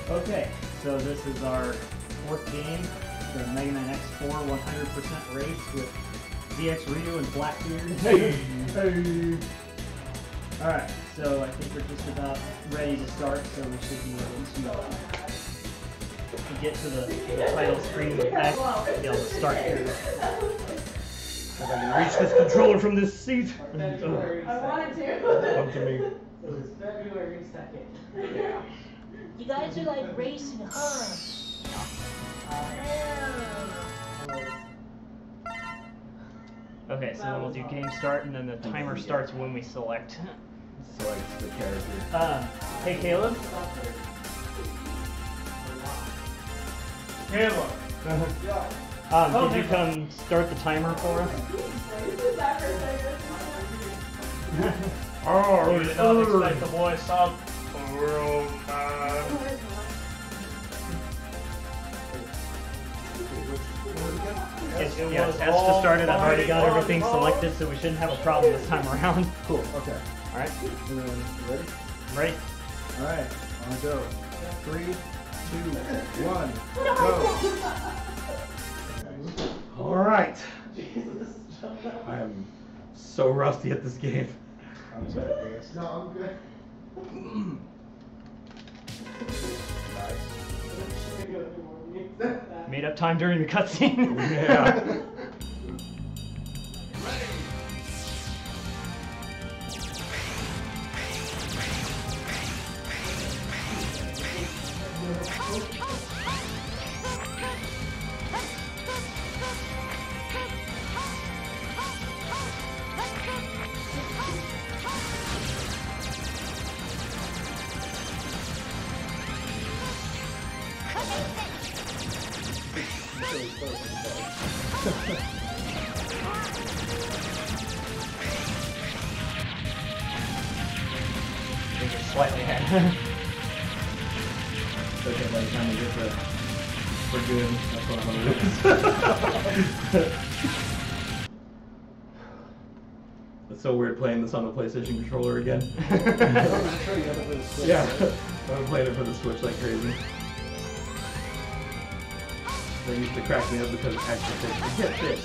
Okay, so this is our fourth game, the Mega Man X4 100% race with ZXRyuu and Blackbeard. Hey! Alright, so I think we're just about ready to start, so we should be able to get to the title screen and be able to start here. If I can reach this controller from this seat. I wanted to. Come to me. It was February 2nd. Yeah. You guys are like racing, huh? Okay, so then we'll do game start, and then the timer starts when we select. Select the character. Hey Caleb. Caleb. Could you come start the timer for us? Oh, you did not expect the voice of Roman. Yeah, it has to start it. I've already got everything selected, so we shouldn't have a problem this time around. Cool, okay. Alright. You ready? Ready? Alright, on the go. 3, 2, 1, go! Alright. I am so rusty at this game. I'm sorry, guys. No, I'm good. Nice. Made up time during the cutscene. Yeah. Slightly ahead. Okay, by the time we get to we're good, that's what I'm gonna lose. It's so weird playing this on the PlayStation controller again. Yeah, I'm playing it for the Switch like crazy. They used to crack me up because it actually said, "Get this."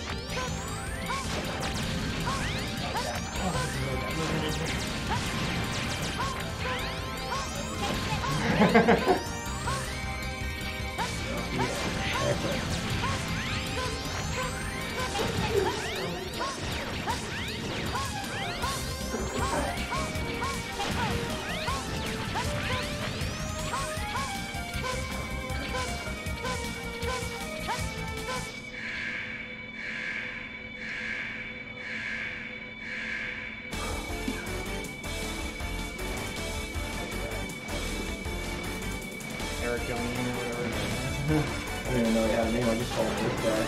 Eric going in or whatever. I didn't even know he had a name, I just called him this guy.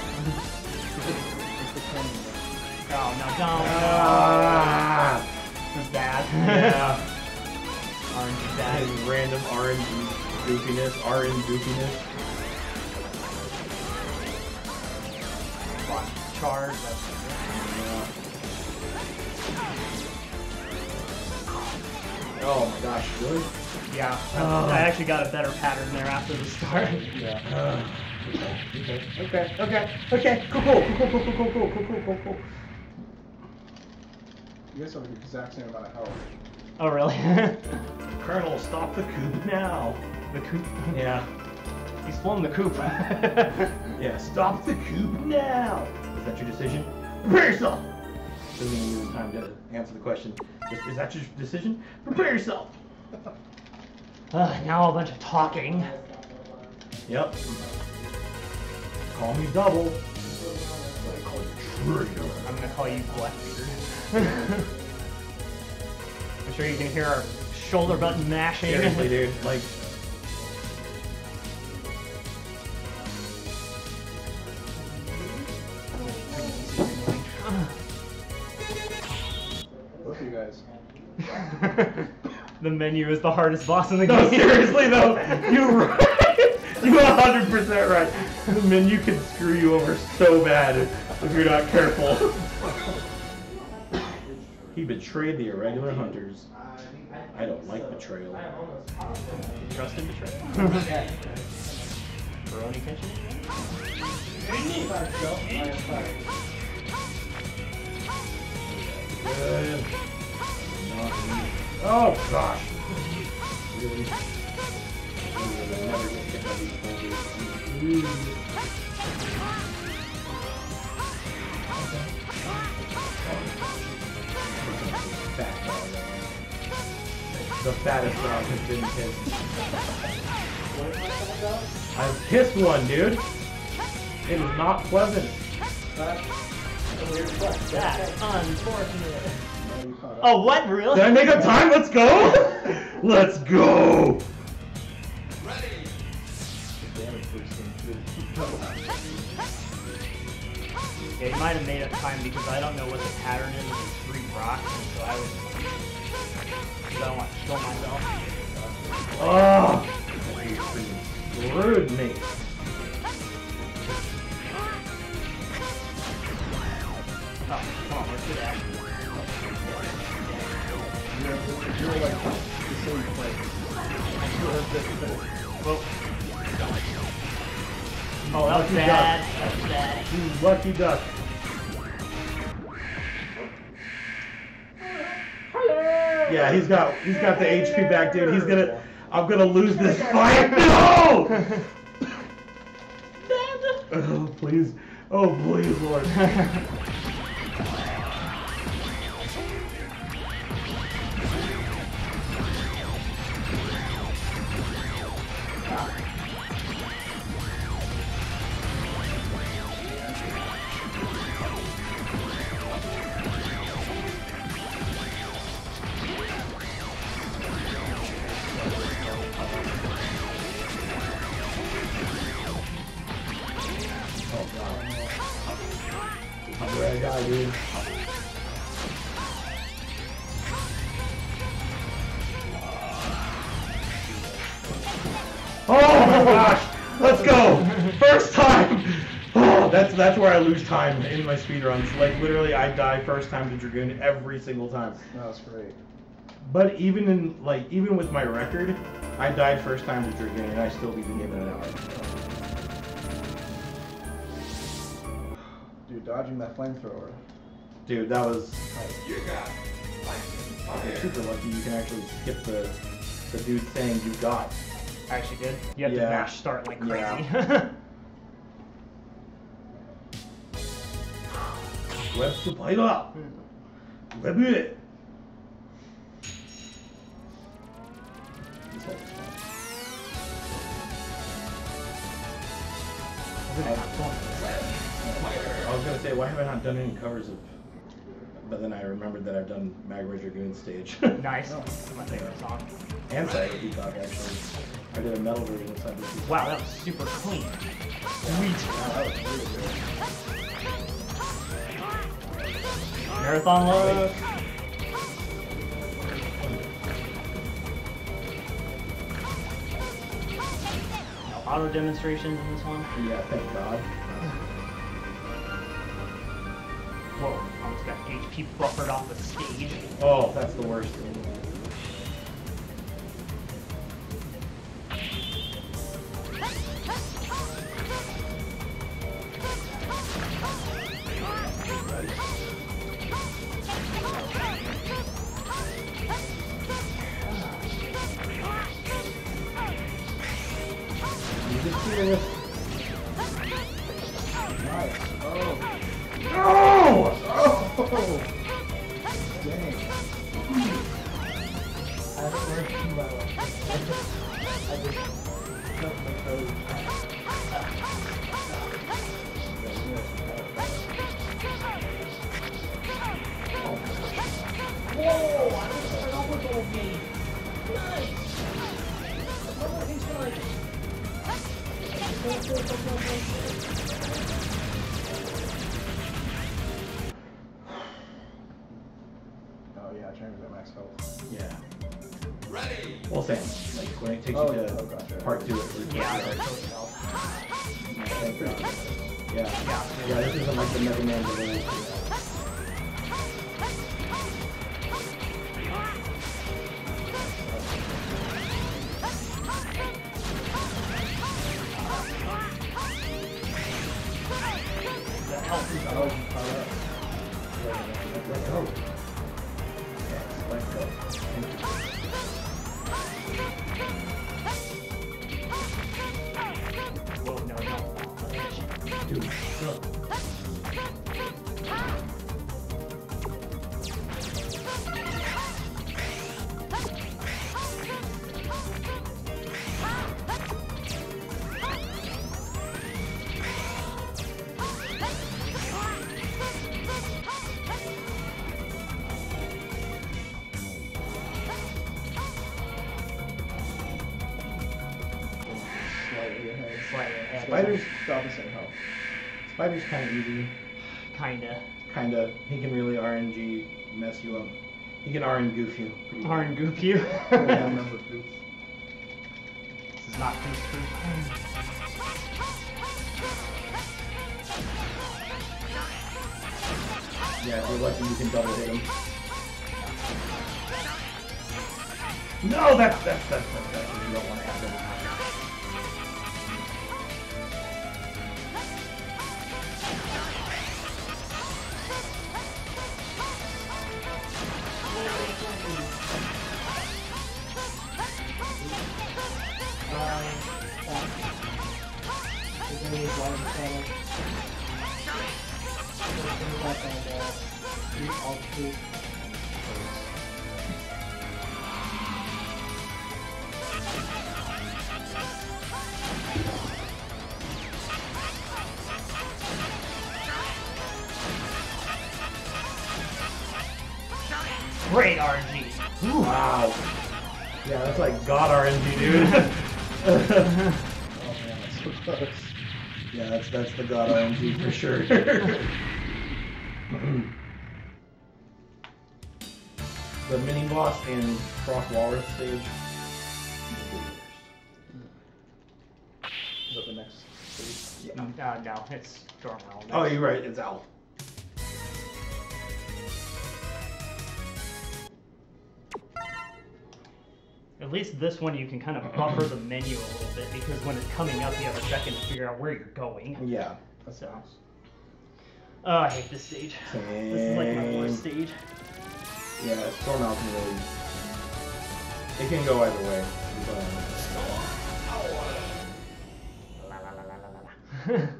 Oh, no, don't. This is bad. Yeah. Orange is bad. His random orange goofiness, orange goofiness. Watch charge. Oh my gosh, really? Yeah, I actually got a better pattern there after the start. Yeah. Okay, cool. You guys have the exact same amount of health. Oh, really? Colonel, stop the coup now. The coop? Yeah. He's flown the coop. Yeah, stop the coup now. Is that your decision? Prepare yourself. Doesn't even give time to answer the question. Just, is that your decision? Prepare yourself. Now a bunch of talking. Yep. Call me double. I call you traitor. I'm gonna call you Blackbeard. I'm sure you can hear our shoulder button mashing. Seriously, dude. Like. Both of you guys. The menu is the hardest boss in the No, game. seriously though, you're right. You're 100% right. The menu can screw you over so bad if you're not careful. He betrayed the irregular hunters. I don't like betrayal. Trust and betray. Baroni tension? Good. Oh gosh. Really? Never get hit by these boulders. Fat dog. The fattest dog has been pissed. I've pissed one, dude. It is not pleasant. That's unfortunate. Oh, what? Really? Did I make up time? Let's go! Let's go! Ready. Yeah, you might have made up time because I don't know what the pattern is with 3 rocks, so I would. I don't want to kill myself. Oh! You screwed me. Oh, come on, let's do that. You're like the same place. Whoa. Oh, that was Lucky bad. duck. That was bad. You lucky duck. Yeah, he's got the HP back, dude. I'm gonna lose this fight. No! Oh please, Lord. I die, dude. Oh my gosh! Let's go! First time! Oh, that's where I lose time in my speedruns. Like literally, I die first time to Dragoon every single time. That's great. But even with my record, I died first time to Dragoon and I still beat the game in an hour. Dude, dodging that flamethrower. Dude, that was You got you're super lucky you can actually skip the dude saying you got. Actually good. You have to Yeah. mash start like crazy. Yeah. Web supply up. Web it. This level's fun. I was gonna say, why have I not done any covers of? But then I remembered that I've done Magma Dragoon stage. Nice. That's my favorite song. And Side of Peacock actually. I did a metal version of Side of Peacock. Wow, that was super clean. Sweet. Marathon love. No auto demonstrations in this one. Yeah, thank God. Whoa, almost got HP buffered off the stage. Oh, that's the worst. You just see this? Nice. Oh. No! Oh! Dang. I haven't learned too well. I just took my code. Whoa! I was starting off with old me. Nice! I love how he's like... Oh yeah, I changed that max health. Yeah. ready. Well, same. Like when it takes Oh, you to yeah. Oh, gotcha. part 2, it Yeah, resets. that's so Thank God. Yeah. Yeah. Yeah, this isn't like the Mega Man delay. 2. Go. Slightly ahead. Slightly ahead. Spiders, About the same health. Spider's kind of easy. Kinda. Kinda. He can really RNG mess you up. He can RN goof you. pretty well. Arn goop you. Yeah, I remember Goof. This is not goof proof. Yeah, if you're lucky, you can double hit him. No, that's what you don't want to happen. Great RNG. Wow. Yeah, that's like God RNG, dude. Oh man, that's so close. Yeah, that's the God RNG for sure. The mini boss in Cross Walrus stage. Is that the next stage? No, it's Stormwell. Oh, you're right. It's Owl. At least this one you can kind of buffer the menu a little bit because when it's coming up you have a second to figure out where you're going. Yeah. That's So. nice. Oh, I hate this stage. This is like my worst stage. Yeah, Stormwell can really. It can go either way. La la la la la la.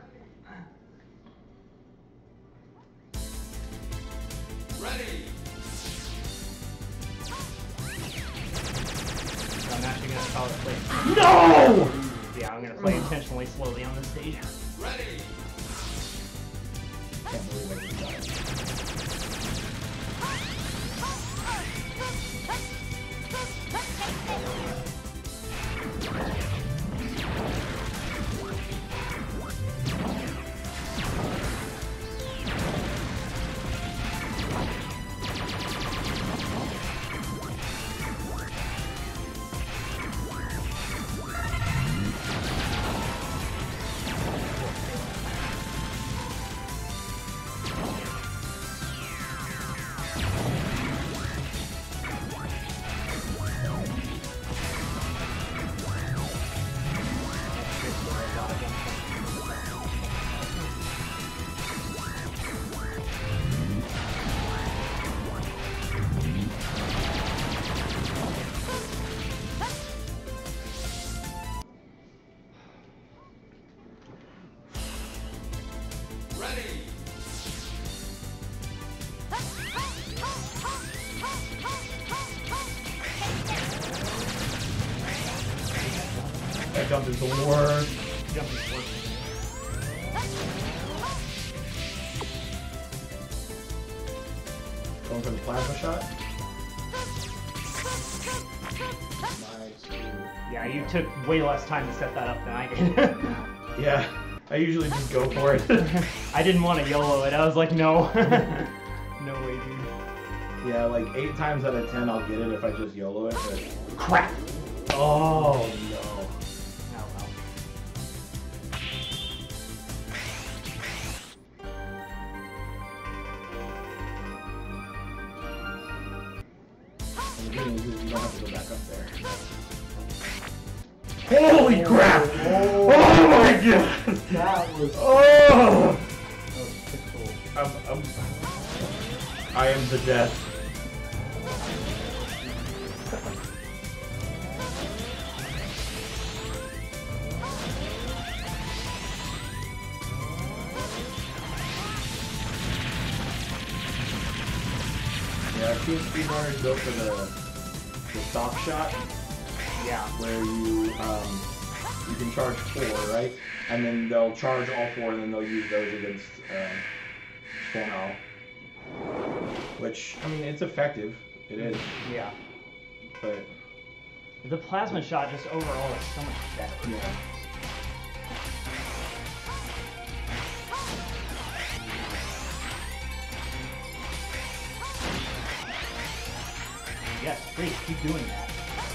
I'm actually gonna probably play. No! Yeah, I'm gonna play intentionally slowly on this stage. Can't believe I just died. That jump is the worst. Jumping forward. Going for the plasma shot. Nice. Yeah, you took way less time to set that up than I did. Yeah, I usually just go for it. I didn't want to YOLO it. I was like, no. No way, dude. Yeah, like 8 times out of 10 I'll get it if I just YOLO it, but... Crap. Oh, no. Oh, well. And the good news is you don't have to go back up there. Holy crap! Oh, Oh my god! that was Oh! cool. I am the death. Team Speedrunner is built for the stock shot. Yeah. Where you can charge 4, right? And then they'll charge all 4, and then they'll use those against Storm. Which, I mean, it's effective. It is. Yeah. But the plasma shot just overall is so much better. yeah. Yes, please keep doing that.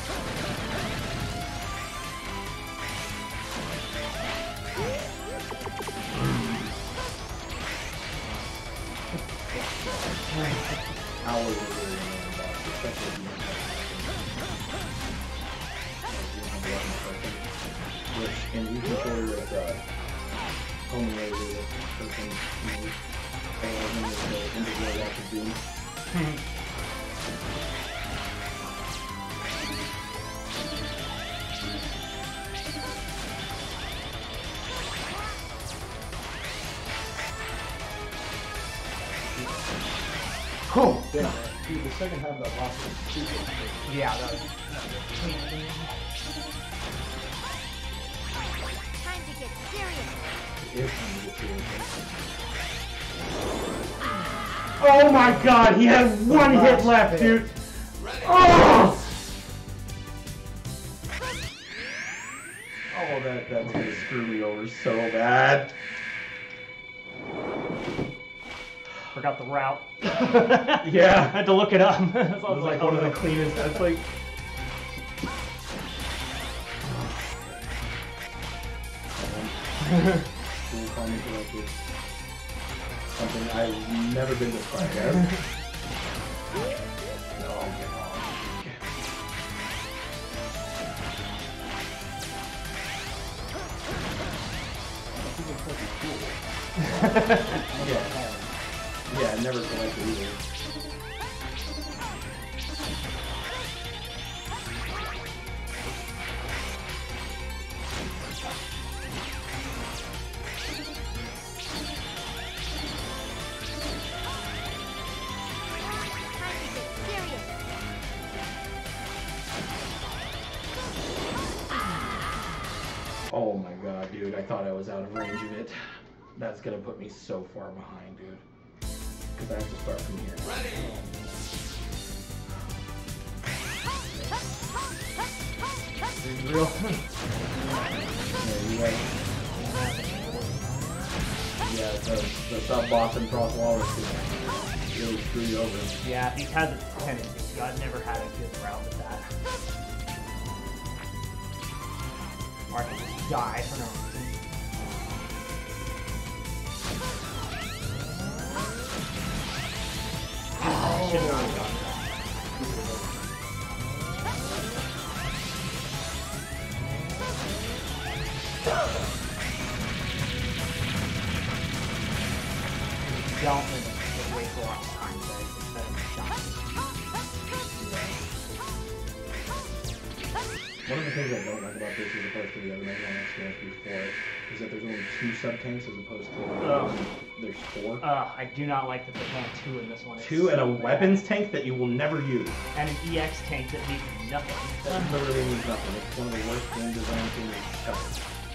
Hours of really annoying boss, especially if you don't have a weapon person. Which in each controller it's homing laser that person is the individual lots of doom. Cool. Yeah, dude, the second half of that boss was super. Yeah, that was... Time to get serious. It is time to get serious. Oh my god, he had one hit left, dude! Oh! Oh, that's gonna screw me over so bad. Forgot the route. Yeah. I had to look it up. So It was like one of the cleanest. That's like. Cool comic collector. Something I've never been described as. No, get on. Yeah. Yeah, I never collected either. Oh my god, dude, I thought I was out of range of it. That's gonna put me so far behind, dude. Because I have to start from here. Real. Yeah, the sub-boss in Cross Walrus could really screw you over. Yeah, he has a tendency to. I've never had a good route with that. Or I can just die for no reason. I should not have done that. Don't wait for a long time, but it's better than shot. One of the things I don't like about this as opposed to the other Mega Man experience before it is that there's only 2 sub-tanks as opposed to there's 4. I do not like that there's only 2 in this one. It's 2 and a so bad. weapons tank that you will never use. And an EX tank that means nothing. That literally means nothing. It's one of the worst game design things ever.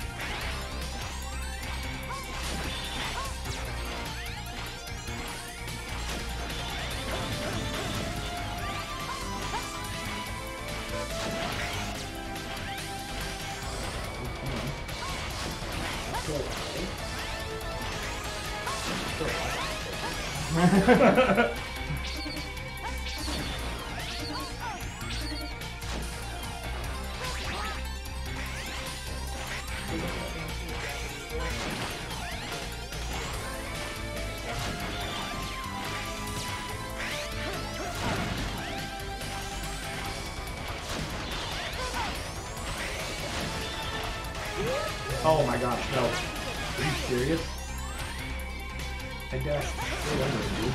Oh my gosh, no. Are you serious? I dashed straight under it, dude.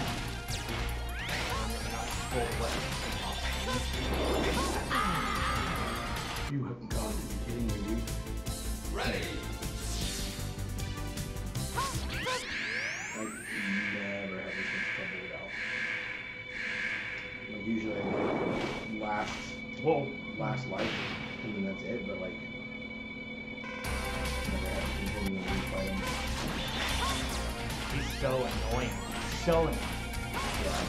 You have got to be kidding me, dude. Ready. I've never had this much trouble without. but like never had to continue to refight him. He's so annoying. So annoying. Yeah.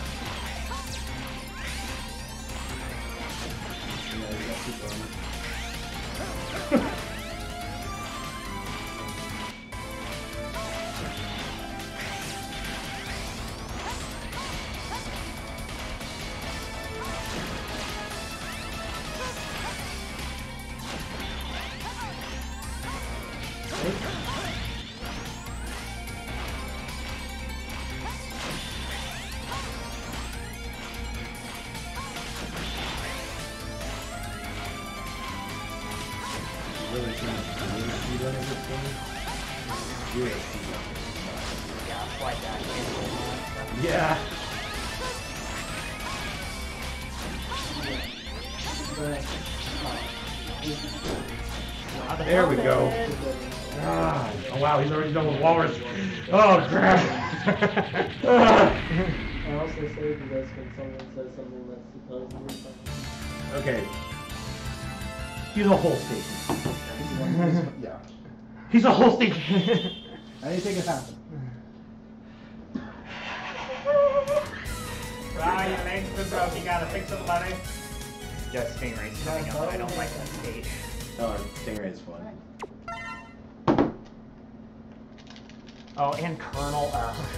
Yeah, he's got super armor. Really too much speed on this thing. Zero speed on this. Yeah, it's like that. Yeah. There we go. Ah, oh wow, he's already done with Walrus. Oh crap. I also say to this when someone says something that's supposedly funny. Okay. He's a whole station. Yeah. He's a whole station. Anything can happen. Your legs are broke, you gotta fix them, buddy. Just Stingray's coming up, but I don't like that stage. Oh, Stingray is fun. Oh, and Colonel.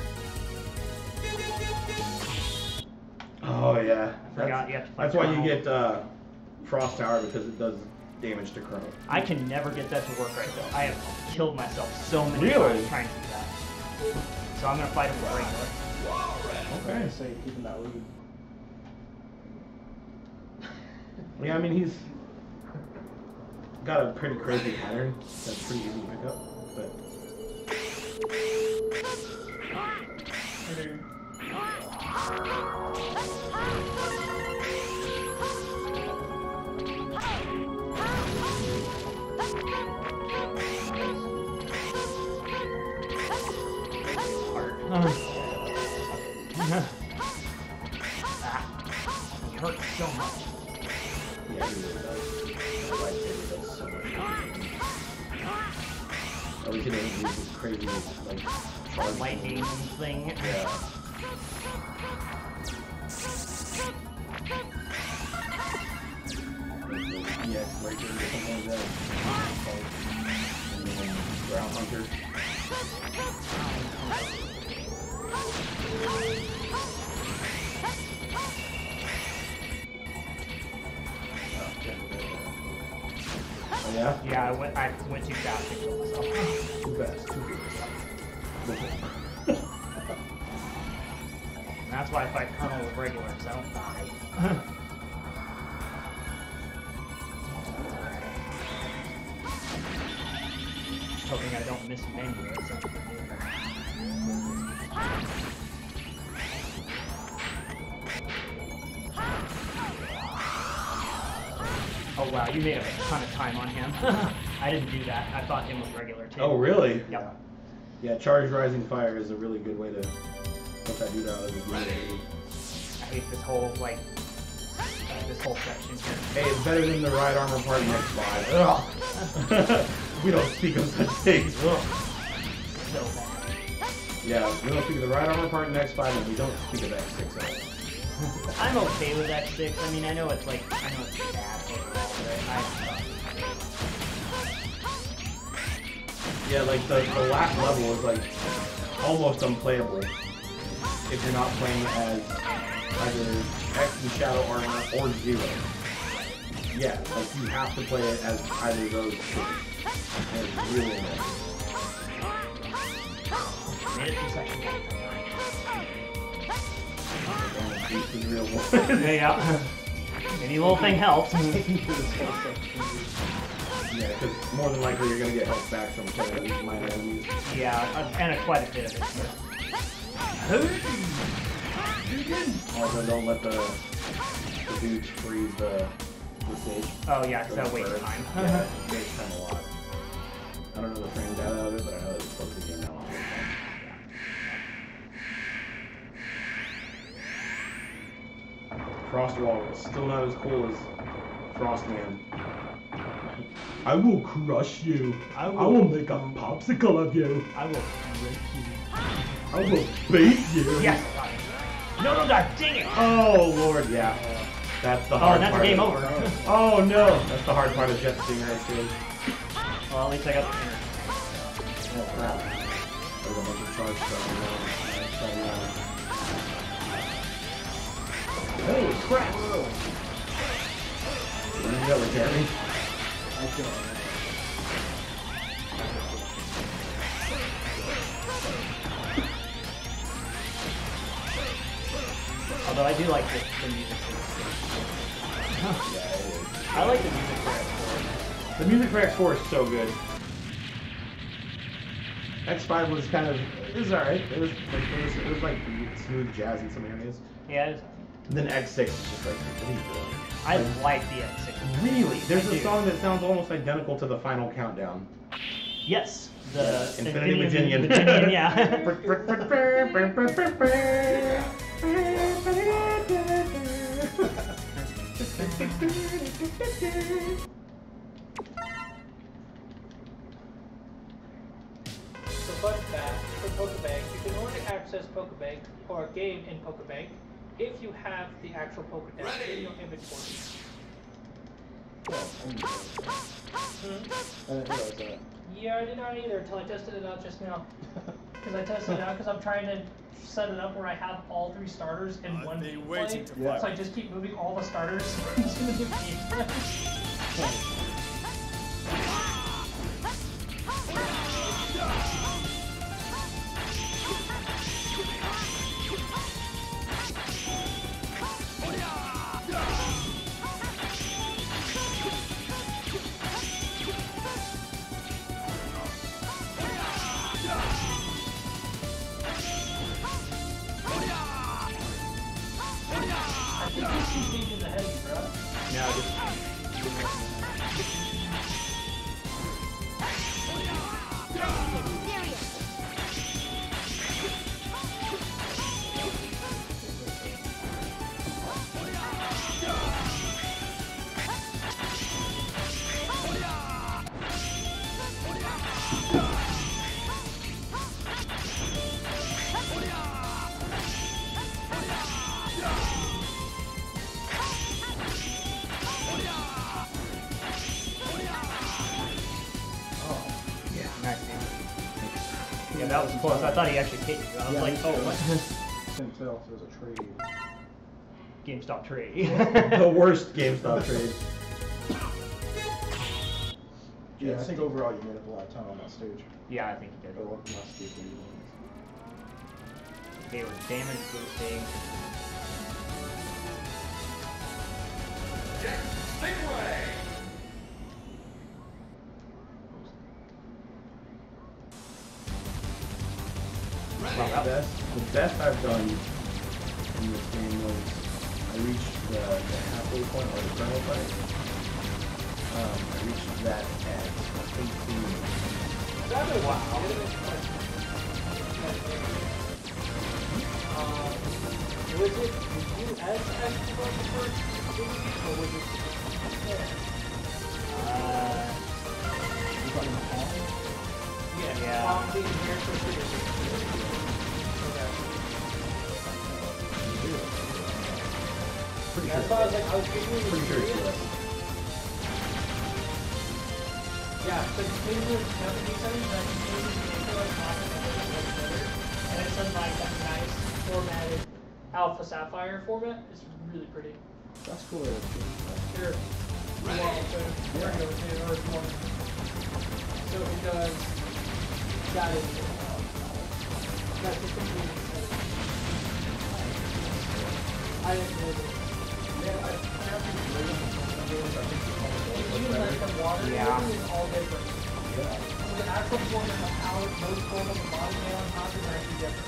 Oh yeah. Forgot you have to fight That's why you Colonel. get Frost Tower, because it does damage to Colonel. I can never get that to work right though. I have killed myself so many Really? times trying to do that. So I'm gonna fight him with regular. Okay. I say keeping that lead. Yeah, I mean he's got a pretty crazy pattern that's pretty easy to pick up, but He hurts so much. yeah, he really does. The lightsaber does so much. At least he doesn't use this crazy like charge Lightning thing. Yeah. Yeah, breaker or something like that. And then ground hunter. Oh yeah? Yeah, I went too fast to kill myself. Too fast, too fast. And that's why I fight Colonel with regular, because I don't die. Hoping I don't miss menu or something. Oh wow, you made a ton of time on him. I didn't do that. I fought him with regular too. Oh really? Yep. Yeah, charge rising fire is a really good way to put that dude out of his misery. I hate this whole this whole section here. Hey, it's better than the ride armor part in X5. Ugh. We don't speak of such things. Ugh. So bad. Yeah, we don't speak of the ride armor part in X5, and we don't speak of X6 at all. I'm okay with X6. I mean, I know it's bad overall, but Yeah, like the last level is like almost unplayable if you're not playing as either X and Shadow Armor or Zero. Yeah, like you have to play it as either of those two. And it's really annoying. made it through section 1. This is real one. Yeah. Any little thing helps. Yeah, because more than likely you're going to get health back from playing at least minor enemies. Yeah, and quite a bit of it. Also, don't let the dudes freeze the stage. Oh yeah, because that wastes First. time. Yeah, it wastes time a lot. I don't know the frame data of it, but I know it's supposed to get that long. Frost Wall is still not as cool as Frostman. I will crush you. I I will- will make a popsicle of you. I will break you. I will bait you. Yes! No, dang it! Oh Lord, yeah. That's the Oh, hard and that's a part. game over. Oh no, that's the hard part of Jet Stingray too. Well, at least I got the cleaner. Oh crap. There's a bunch of charge stuff in there. Holy crap! You got with Jeremy? I don't. Although I do like the music for this. I like the music for X4. The music for X4 is so good. X5 was kind of, it was alright. It was like smooth jazz in some areas. Yeah, And then X6 is just like, what are you doing? I like the X6. Really? There's I a do. song that sounds almost identical to the Final Countdown. Yes, the Infinity Virginian. Virginian, yeah. So fun fact, for Pokebank, you can only access Pokebank or a game in Pokebank if you have the actual Pokedex in your inventory. I didn't realize that. Yeah, I did not either until I tested it out just now. Because I tested it out because I'm trying to set it up where I have all 3 starters in one gameplay. Yeah. So I just keep moving all the starters into the gameplay. I think this is deep in the head, bro. Now just Yeah, that was close. I thought he actually hit you. I was like, oh, what? Couldn't tell if it was a trade. GameStop trade. the worst GameStop trade. Yeah, I think overall you made up a lot of time on that stage. Yeah, I think he did. But what must be the ones? They were damage boosting. The best I've done in this game was I reached the halfway point or the kernel point. I reached that at 18 minutes. Was it, did you as active on the first movie, or was it? Yeah. Yeah. Being here for sure. Pretty That's sure. why I was like, I was genuinely Pretty sure it's curious. US. Yeah, so you change the temperature settings, and I can change the gameplay like better. And it's in like that nice formatted Alpha Sapphire format. It's really pretty. That's cool. That it's changed that. Here. You want to go to, or if you want. So it does. That is. That's the complete setting. I didn't know that. Even like the water Yeah. is all different. So the actual format of how it goes form of the body and on top is actually different.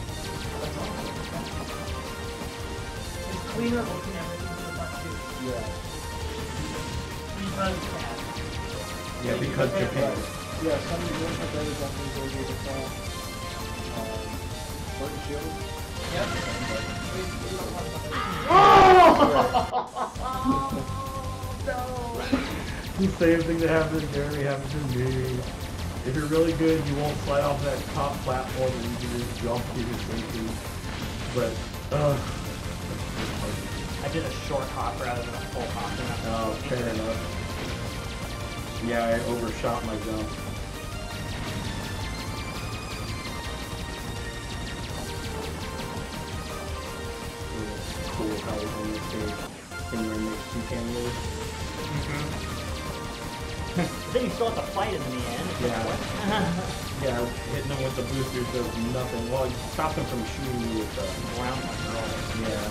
It's cleaner looking everything to the front too. Yeah. Because it's bad. Yeah, because Japan. Yeah, some of the games have better jumpers over the top. Sword and shield. Yep. We don't talk about that. Oh! No! The same thing that happened to Jeremy happened to me. If you're really good, you won't slide off that top platform and you can just jump to your safety. But, I did a short hop rather than a full hop. oh, fair enough. Yeah, I overshot my jump. Cool how on this stage when you're in the two cameos. But then you still have to fight him in the end. Yeah. Yeah, hitting them with the boosters does nothing. Well, it stops them from shooting you with the Ground control. yeah.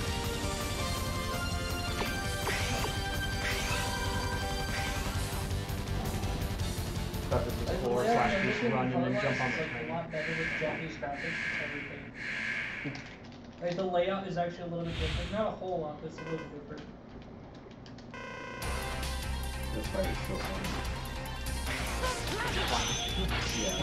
Start with the floor, slash boost run, and then jump on the A train. lot better with Japanese graphics, everything. Like the layout is actually a little bit different. Not a whole lot, but it's a little different. This fight is so fun. Yeah.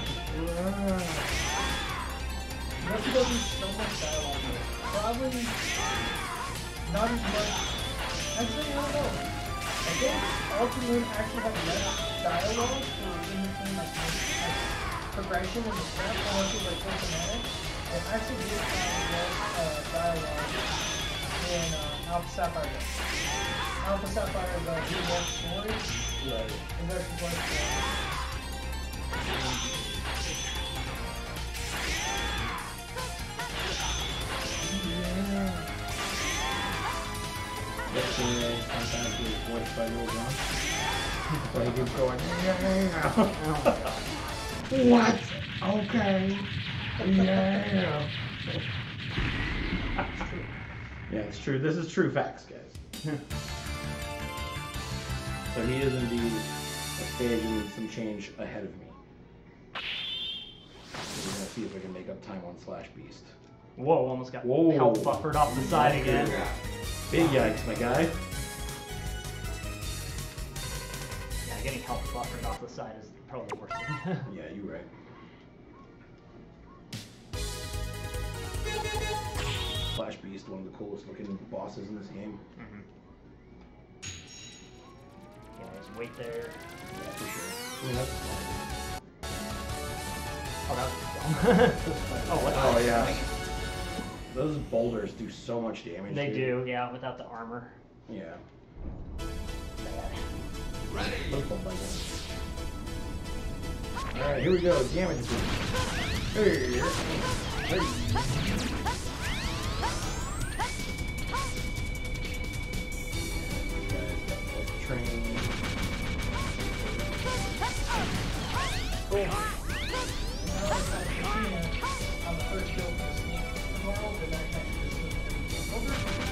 Monkey does so much dialogue. Probably not as much. Actually, I don't know. I think Ultimate actually has less dialogue for in between like progression and the step, unless it's like cinematic. It actually did have less dialogue in Alpha Sapphire does. Alpha Sapphire does do more story. Right. And versus one story. Yesterday, sometimes he was voiced by Lil Jon. So he keeps going, what? Okay. Yeah. Yeah, it's true. This is true facts, guys. So he is indeed a stage and some change ahead of me. So we're gonna see if we can make up time on Slash Beast. Whoa, almost got Whoa. health buffered off the side again. Big yikes, my guy. Yeah, getting health buffered off the side is probably the worst thing. Yeah, you're right. Slash Beast, one of the coolest looking bosses in this game. Yeah, there's weight there. Yeah, for sure. I mean, that's fun. Oh, that was oh, what? Oh, yeah. Those boulders do so much damage. They dude. do, yeah, without the armor. Yeah. Bad. Those fun by Alright, here we go. Damage. Hey. Hey. Train. Cool. On the first kill for the sneak tomorrow, but then actually just move everything over.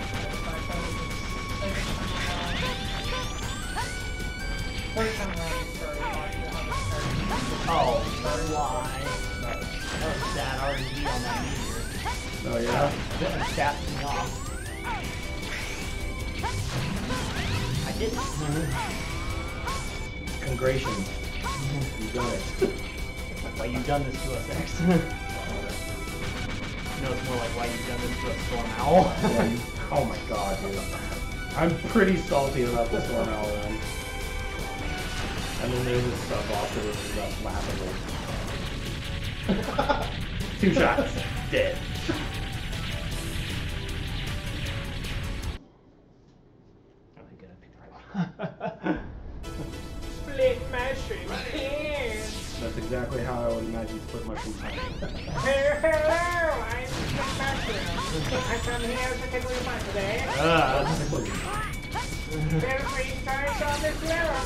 Third time around, sorry, Oh, why? That was sad RNG on that meteor. Oh, yeah? That stabbed me off. I didn't. Congratulations. You got it. Why you done this to us, X? No, it's more like why you done this to us, Storm Owl. Yeah, oh my god, dude. I'm pretty salty about this Storm Owl run. And then there's this stuff off that is just laughable. 2 shots. Dead. Oh, my God, I picked right off. split mushroom pants. That's exactly how I would imagine split mushroom pie. Hello, I'm Split Mushroom. I come here to take your money today. Feel free to start on this level.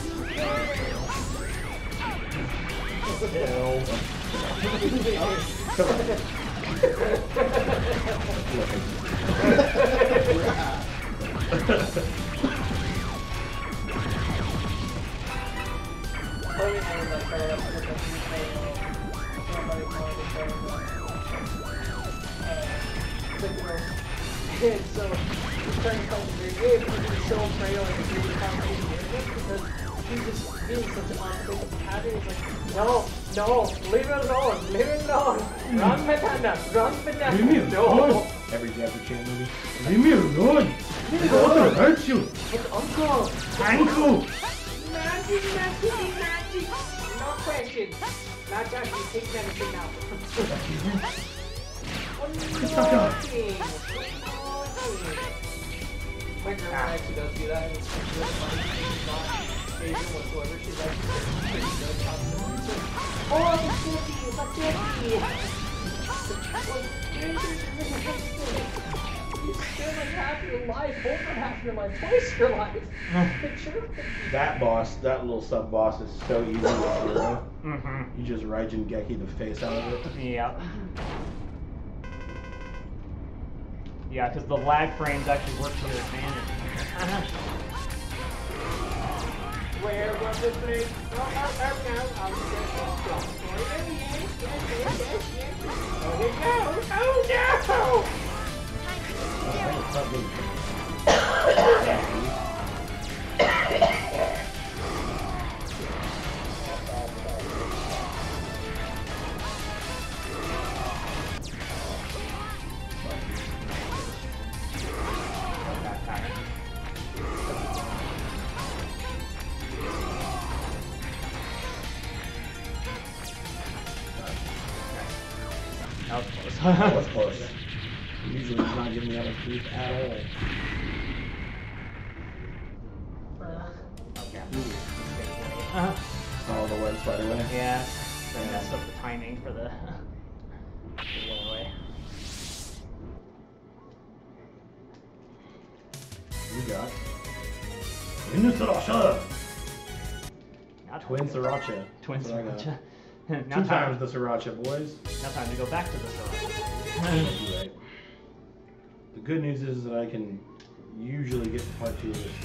And so, he's trying to tell me, hey, he's so afraid of the conversation because he's just being such an unpredictable pattern. He's like, no, leave it alone, run, Matanda, run, Leave me no. alone. Every Jackie Chan movie. Leave me alone. I don't want to hurt you. But uncle, Uncle. man, No questions. Now, Josh, you take medicine now. My grandma actually does do that. She's really funny. She's not Asian whatsoever. She's actually pretty good. Oh, I'm 50. You spend like half your life, over half your life, twice your life. That boss, that little sub boss is so easy with zero. You just Raijin Geki the face out of it. Yep. Yeah, because the lag frames actually work to your advantage. Where was the thing? Oh, That was close. That was close. Usually he's not giving me that much boost at all. Okay. Oh, the web spider way. Yeah, they messed up the timing for the other way. You got Twin Sriracha. Now Twin Sriracha. Twin That's what I got. Sriracha. Two times the Sriracha, boys. Now time to go back to the Sriracha. Right. The good news is that I can usually get to part 2 of this.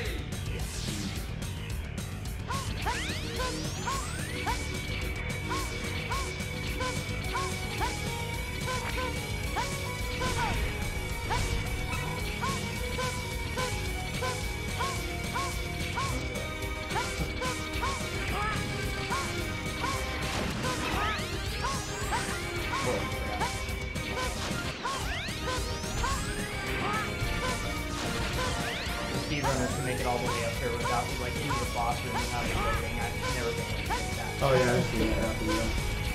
Speedrunners can make it all the way up here without like into the boss room without anything. I've never been able to do that. Oh yeah, I've seen that happen, yeah.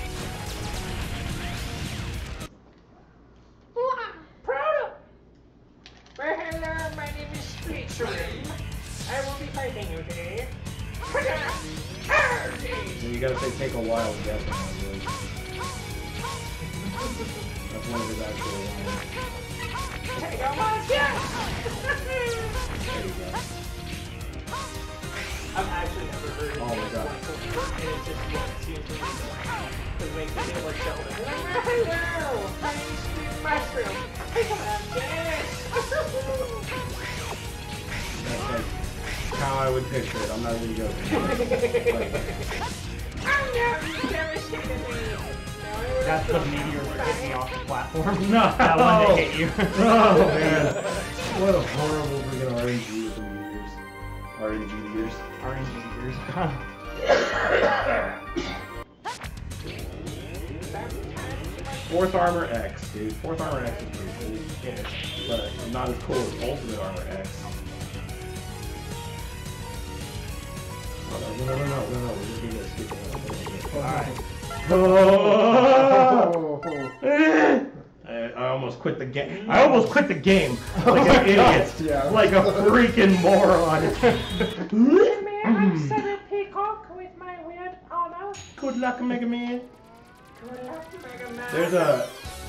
Proud of. Well, hello, my name is Bleachroom. I will be fighting you today. So you gotta say take a wild guess on that, really. That's one of his actual lines. Take a wild guess. There you go. I've actually never heard it. Oh my god. And it's just what seems to me to make the name like Sheldon. Hello, my name is Green Mushroom. Take a wild guess. That's like how I would picture it. I'm not even joking. Oh no, you devastated me. That's the meteor that hit me off the platform. No. That one that hit you. Oh man. What a horrible freaking RNG with the meteors. RNG meters. RNG meters. Fourth Armor X, dude. Fourth Armor X is pretty cool. It is. But not as cool as Ultimate Armor X. Oh, no. We're just gonna skip it. Alright. I almost quit the game. I almost quit the game like an idiot. Yeah. Like a freaking moron. May I set a peacock with my weird armor? Good luck, Mega Man. Good luck, Mega Man. There's a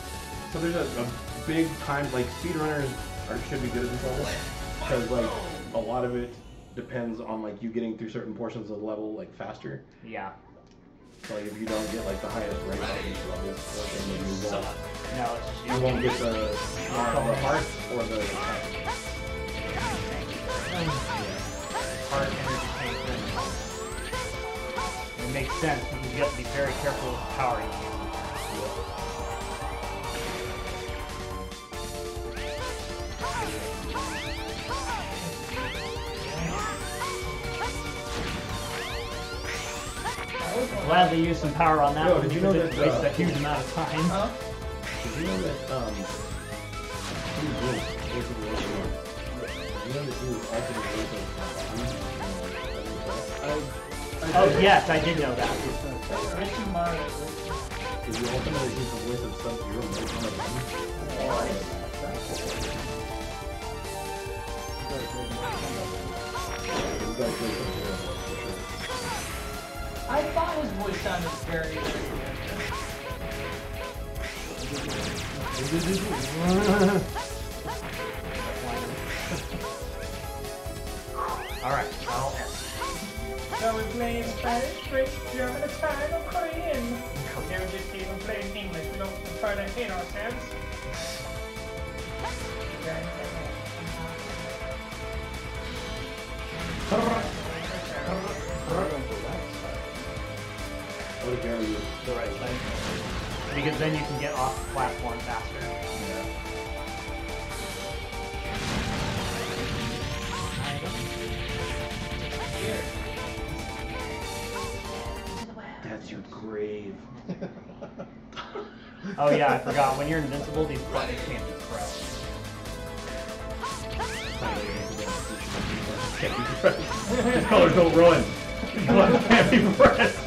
big time, like speedrunners should be good at this level because like a lot of it depends on like you getting through certain portions of the level like faster. Yeah. So like if you don't get like the highest rank on each level, then maybe you won't. No, it's just You won't get the heart or the attack. Heart energy tank. It makes sense because you have to be very careful with the power you use. Glad they used some power on that Yo, one did you know because it that, wasted a huge amount of time. Huh? Did you know that he was ultimate race? Did you know that he was ultimate race? Oh yes, I did know that. Richie Martin. Is the ultimate that he's the voice of Sub-Zero right on the button? You gotta play Sub-Zero for sure. I thought his voice sounded very, very Alright, well. So we're playing Spanish, French, German, Italian, or Korean. Never just even playing English. We don't try to hate ourselves. What if you're The right side. Because then you can get off the platform faster. That's your grave. Oh yeah, I forgot. When you're invincible, these buttons can't be pressed. These colors don't run. These buttons can't be pressed.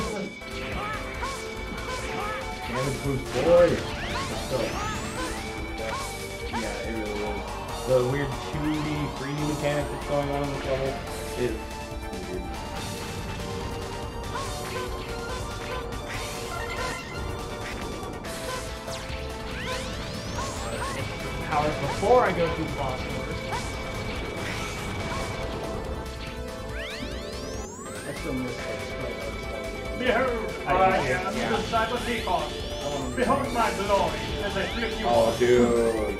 Damage boost, boy. So, yeah, it really is. The weird 2D, 3D mechanic that's going on in this level is weird. Powers before I go through the boss orders. I still miss that sprite art stuff. Behold, I am the disciple Deacon. Behold my glory as I flip you Oh, off. dude.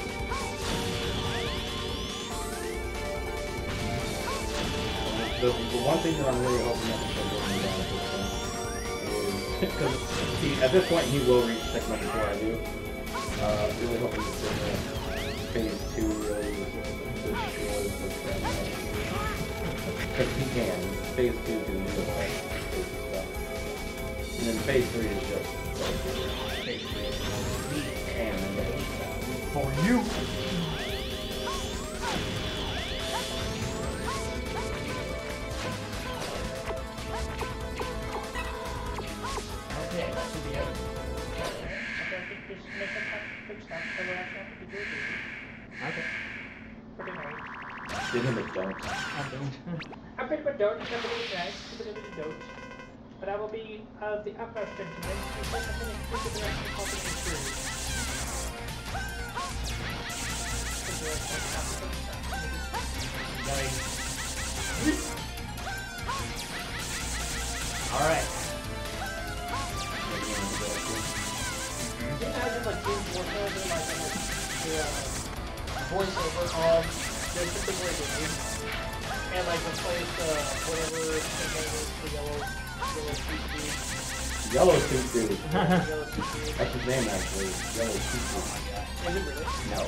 The one thing that I'm really hoping that will go down at this point is because at this point he will reach 6 months before I do. Really hoping that phase 2 really destroys the crap. Because he can. Phase 2 can do all that stuff. And then phase 3 is just phase 3 and For you! Okay, that should be it. Okay. give him a dunk. A bit of a don't, a bit of a nice, a bit of a don't. But I will be of the utmost gentleman to take a minute to the rest of the experience. Alright. Imagine like doing voiceover, like the voiceover on this particular game, and like replace whatever the name is, the yellow suit dude. Yellow suit dude. Yellow suit dude. That's his name actually. Yellow suit dude. Is it really? No.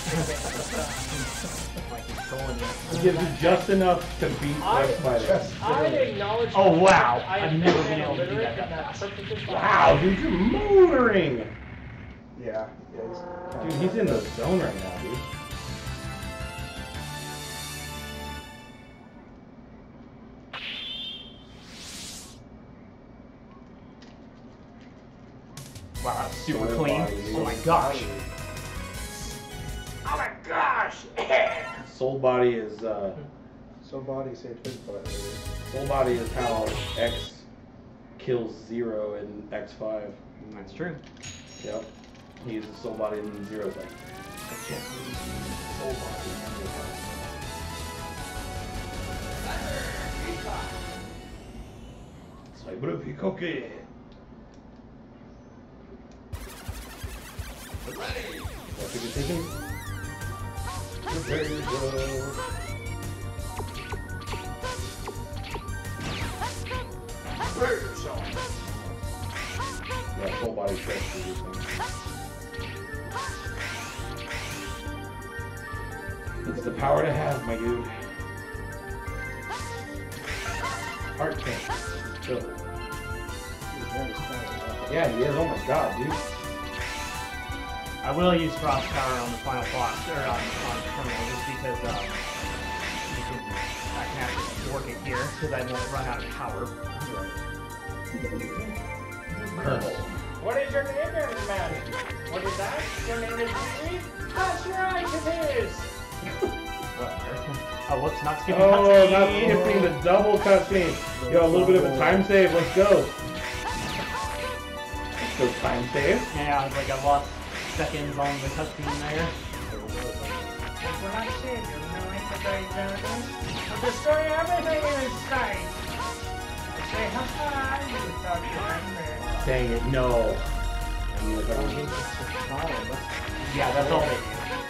Like he's trolling you. He gives you just enough to beat Web Spider. I acknowledge. Oh, wow. I I've am never been able to do illiterate that. in that particular Wow, dude, you're motoring! Yeah, Dude, he's in the zone right now, dude. Wow, that's super Soul clean. body. Oh my gosh. Oh my gosh! Soul Body is, So body saved his butt. Soul Body is how X kills Zero in X5. That's true. Yep. He uses Soul Body in Zero's like, Soul Body. Cyberpikoke. What's your decision? Prepare to go. Yeah, Soul Body stress for these things. It's the power to have, my dude. Heart tank. Chill. Yeah, he is. Oh my god, dude. I will use Frost Power on the final boss, or on Terminal, just because you can I can actually work it here because I won't run out of power. What is your name, young man? What is that? Your name is Lee? That's right, it is! Oh, whoops, not skipping Oh, cutscene. not skipping the double cutscene. Yo, a little bit of a time save. Let's go. Let's go time save. Yeah, I was like, I lost seconds on the cutscene there. We're not saviors, no, ain't the very generous. We'll destroy everything in its sight. Say, how far you thought you were there? Dang it, no. Yeah, that's all they do.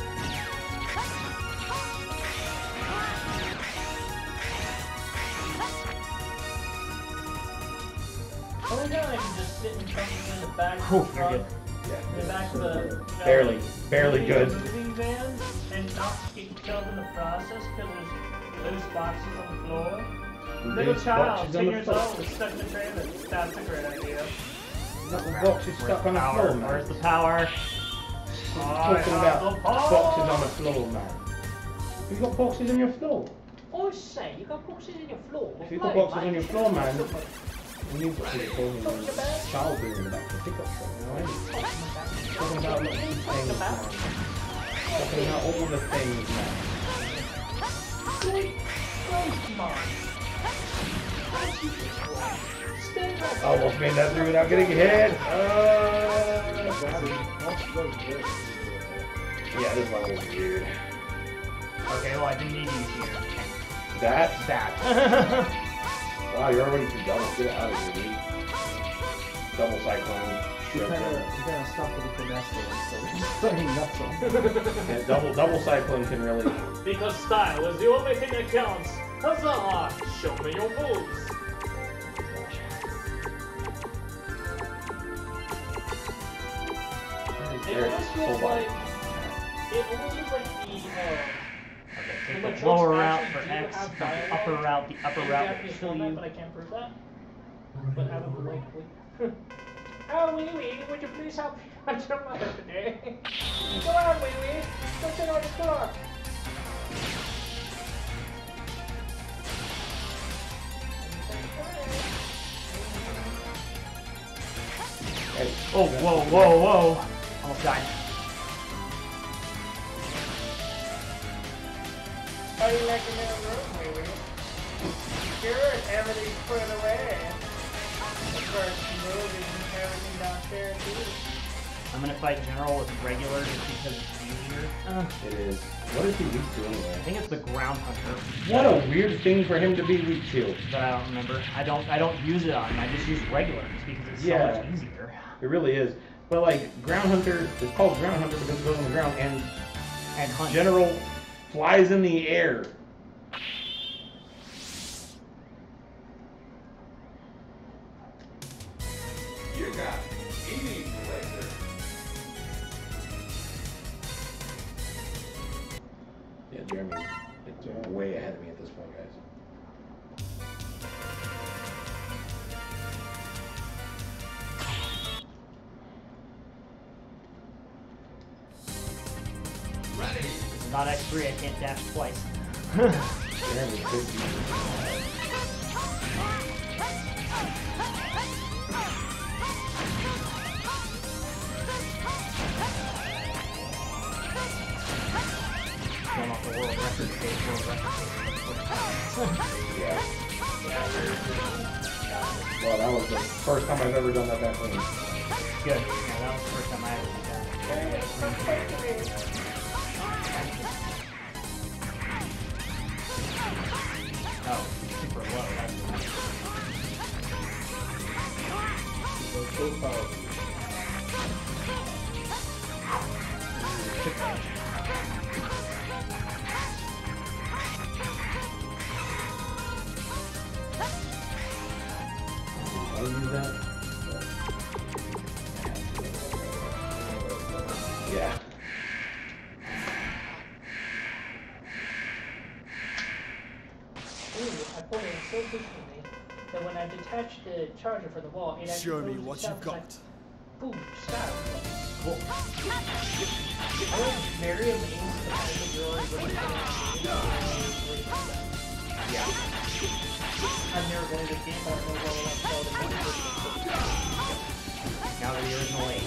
Oh yeah, I can just sit and come in the back of Whew, the you're truck, good. in the back of the, you know, Barely good. moving van, and not get killed in the process because there's loose boxes on the floor. Little child, 10 years old, is stuck in the trailer. That's a great idea. The box is stuck on the Power. floor, man. Where's the power? Talking about boxes on the floor, man. You've got boxes on your floor. I say, you got boxes in your floor. If you've got boxes on your floor, man, and you've got a child being in the back of the pickup truck, you know what I mean? Talking about lots of things, man. Talking about all the things, man. I almost made that through without getting hit. Yeah, this level is weird. Okay, well, I didn't need you here. That? Wow, you're already through double. Get out of here, dude. Double cyclone. You gotta stop with the finesse there, so we're just playing nuts on. Yeah, double cyclone can really. Because style is the only thing that counts. Huzzah! Show me your moves. It almost feels like Take the lower route for X, the upper route will kill you. But I can't prove that. But have it locally. Oh, Wee Wee, would you please help me with your mother today? Go on, Wee Wee. Go sit on the door. Oh, whoa. Almost died. How do you like it in a room, Wee Wee? Sure, everything's put away. The first moving everything downstairs, too. I'm gonna fight General with regular just because it's easier. It is. What is he weak to anyway? I think it's the Ground Hunter. What a weird thing for him to be weak to. But I don't remember. I don't use it on him. I just use regular just because it's so much easier. It really is. But like Ground Hunter, it's called Ground Hunter because it goes on the ground, and hunt. General flies in the air. You got eating pleasure. Yeah, Jeremy's it's way ahead of me at this point, guys. Ready. This is not X3. I can't dash twice. Jeremy could be. Going off the world record page. Yeah. Well, that was the first time I've ever done that clean. Good. Yeah, that was the first time I ever did that. Oh, super low. That's nice. So powerful. I'll use that. Yeah. Ooh, I pulled it so efficiently that when I detached the charger for the wall, it actually Show me froze what itself you've and got. boom, style. Cool. I was very amazed at the fact that you're already looking at it. Yeah. I've never been in this game, but I don't know what that's called. Now the original 8.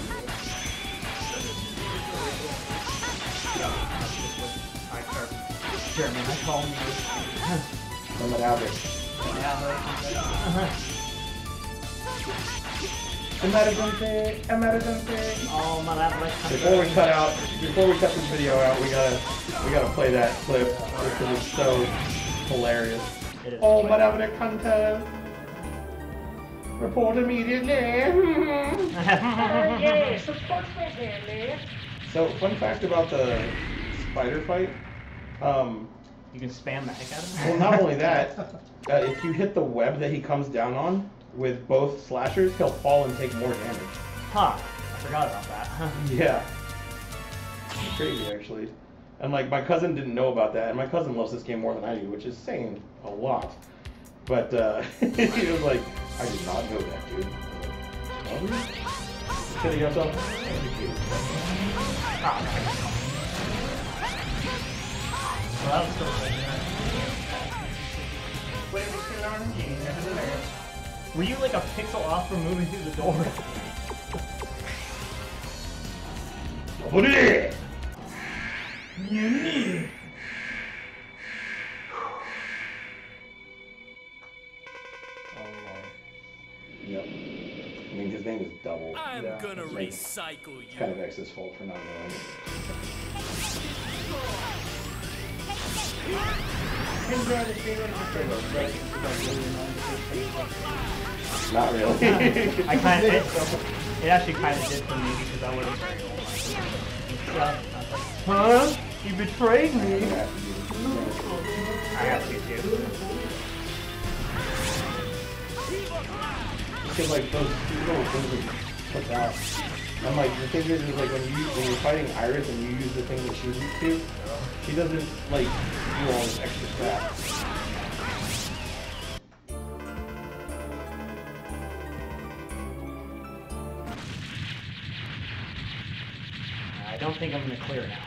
Jeremy, I call me. From an Albert. Emergency. Oh, my lab. Before we cut this video out, we gotta play that clip because it's so hilarious. It is. Oh, Madame de Canta. Report immediately. Yes, of course we can, So, fun fact about the spider fight. You can spam the heck out of Well, it. not only that, if you hit the web that he comes down on with both slashers, he'll fall and take more damage. Huh. I forgot about that. Yeah. It's crazy, actually. And, like, my cousin didn't know about that, and my cousin loves this game more than I do, which is saying a lot. But, he was like, I did not know that, dude. I was like, oh, kidding yourself? Well, that was still good. Were you like a pixel off from moving through the door? What is it? Yep. I mean, his name is Double. I'm gonna It's like recycle you. kind of X's fault for not knowing. Not really. I kind of. It actually kind of did for me because I wasn't very old. Huh? You betrayed me. I have to too. Because like those little things that put out. And like the thing is like when you're fighting Iris and you use the thing that she used to, she doesn't like do all this extra crap. I don't think I'm gonna clear now.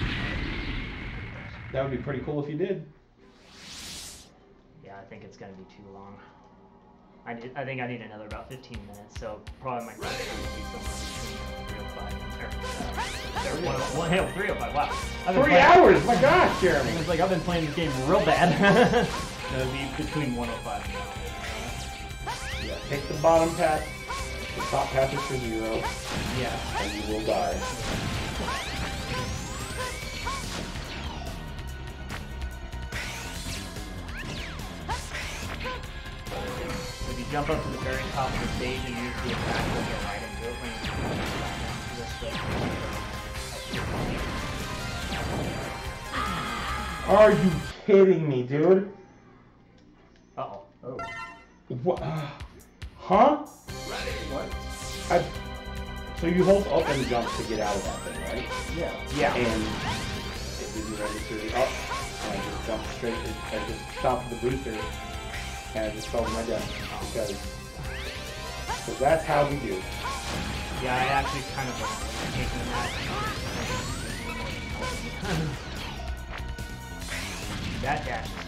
That would be pretty cool if you did. Yeah, I think it's gonna be too long. I think I need another about 15 minutes, so probably my first time will be somewhere between 305. Wow. I've been 3 playing- hours! My gosh, Jeremy! It's like I've been playing this game real bad. It'll be between 105 and 105. Yeah, take the bottom path, the top path is for 0, Yeah. and you will die. If you jump up to the very top of the stage and use the attack, you'll get right into it when you Are you kidding me, dude? Uh-oh. Oh. What? Huh? What? So you hold up and jump to get out of that thing, right? Yeah. Yeah. And it didn't register the up. And I just jumped straight. I just stopped the booster. And I just fell to my death. Because that's how we do. Yeah, I actually kind of like taking that. That dash is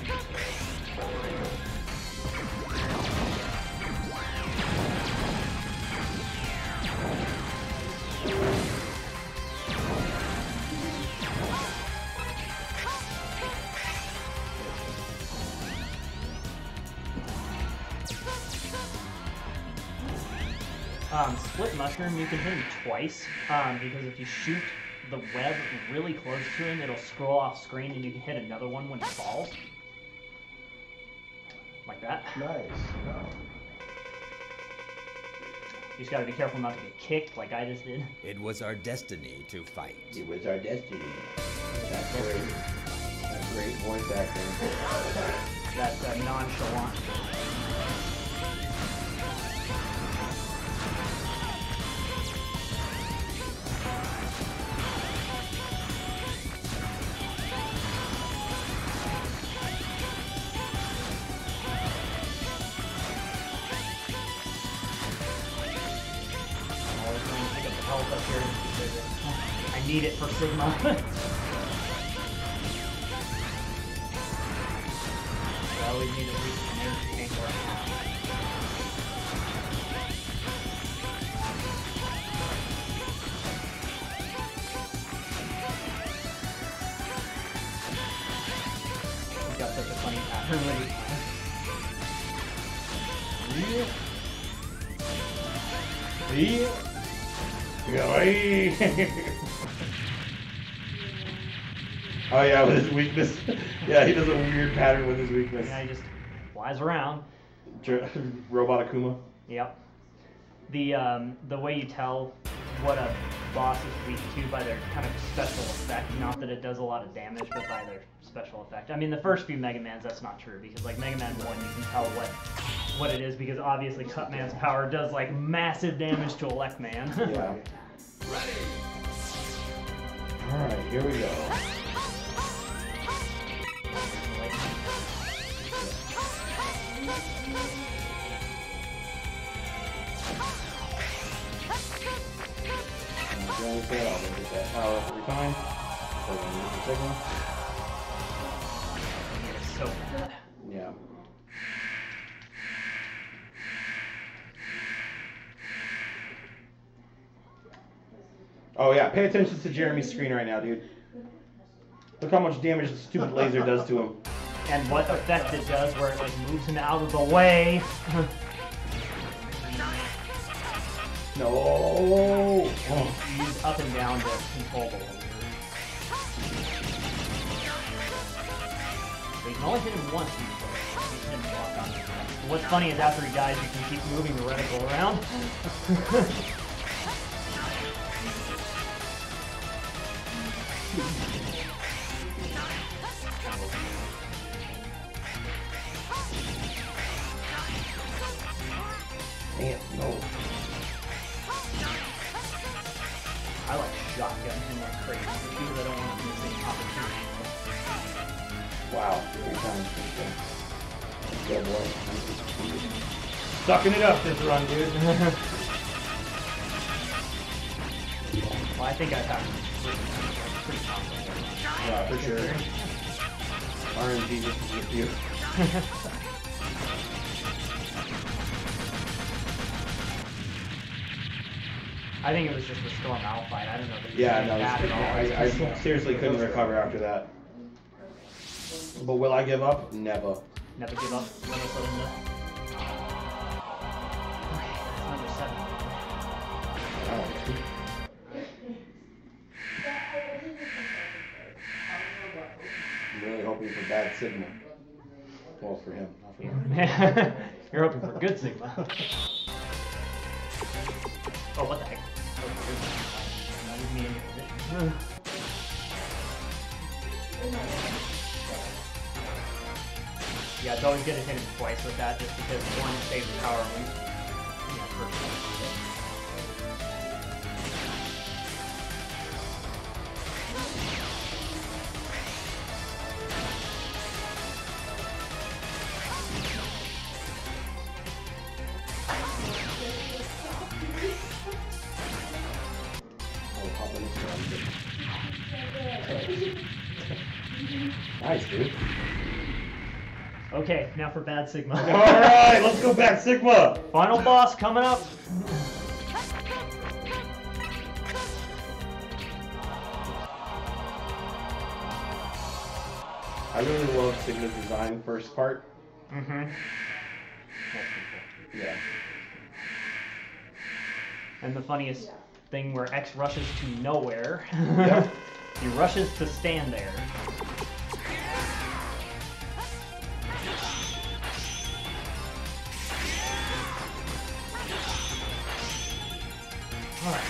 split mushroom, you can hit him twice, because if you shoot the web really close to him, it'll scroll off screen and you can hit another one when he falls. Like that. Nice. You just gotta be careful not to get kicked like I just did. It was our destiny to fight. It was our destiny. That's great. That's great voice acting. That's nonchalant. Up here. I need it for Sigma. That always need at least an energy tank or he's got such a funny pattern when he's Oh yeah, with his weakness. Yeah, he does a weird pattern with his weakness. yeah, he just flies around. Robot Akuma. Yep. The way you tell what a boss is weak to by their kind of special effect, not that it does a lot of damage, but by their special effect. I mean, the first few Mega Mans, that's not true, because like Mega Man 1, you can tell what it is, because obviously Cutman's power does like massive damage to Elect Man. Yeah. Ready. Alright, here we go. I'll get that power up every time. So I'm going to use the signal. It's so bad. Yeah. Oh yeah, pay attention to Jeremy's screen right now, dude. Look how much damage the stupid laser does to him. And what effect it does where it like moves him out of the way. No. Oh. Use up and down to control the laser. But you can only hit him once. You can walk on him. What's funny is after he dies, you can keep moving the reticle around. Damn, no. I like shotgun him like crazy because I don't want to miss any opportunity. Wow, every time. Yeah, boy. Sucking it up this run, dude. Well, I think I've had pretty confident. Yeah, for sure. RNG just with you. I think it was just the Storm Owl fight. I don't know if it was Yeah, really bad at all. I seriously couldn't recover after that. But will I give up? Never. Never give up. Never surrender. Okay, that's number 7. Oh. I'm really hoping for bad signal. Well, for him, not for me. You're hoping for good Sigma. Oh, what the heck? Leave me in your position. Yeah, it's always good to hit him twice with that, just because one saves the power and first. Nice, dude. Okay, now for Bad Sigma. Alright, let's go Bad Sigma! Final boss coming up. I really love Sigma's design first part. Mm-hmm. Yeah. And the funniest thing where X rushes to nowhere. Yep. He rushes to stand there. Alright.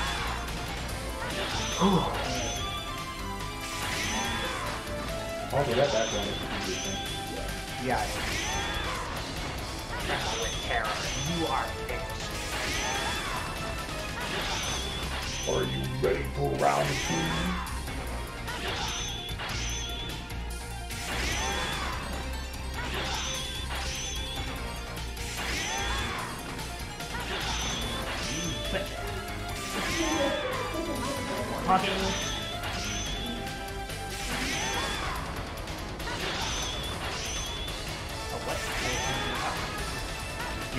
Also, that background is Yeah, it is. With terror, you are fixed. Are you ready for round 2? Talking.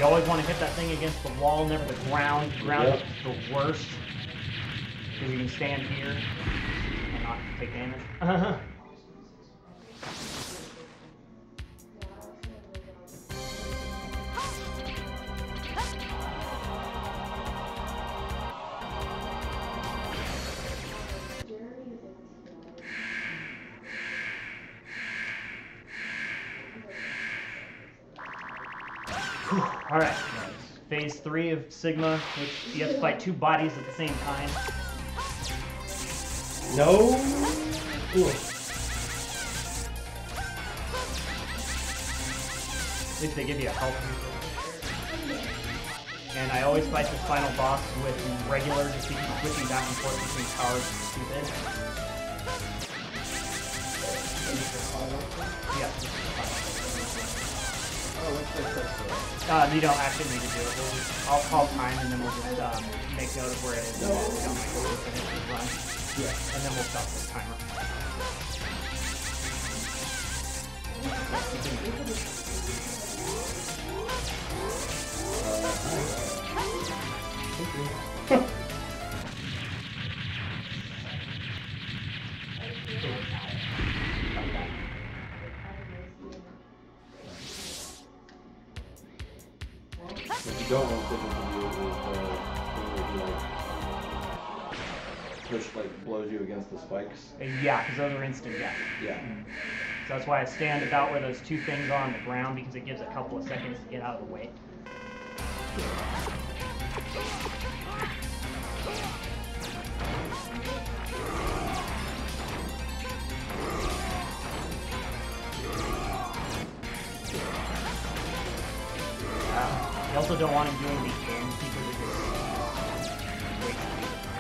You always want to hit that thing against the wall, never the ground. The ground is the worst. Because you can stand here and not take damage. Alright, phase 3 of Sigma, which you have to fight 2 bodies at the same time. No! Ooh. At least they give you a health boost. And I always fight this final boss with regular, just because switching back and forth between powers is stupid. Yeah. You don't actually need to do it. I'll call time and then we'll just make note of where it is. While we don't make it finish the run. Yeah. And then we'll stop the timer. What you don't want Sigma to do is push, like, blows you against the spikes. Yeah, because those are instant death. Yeah. So that's why I stand about where those 2 things are on the ground, because it gives a couple of seconds to get out of the way. You also don't want him doing the end because it just wastes time.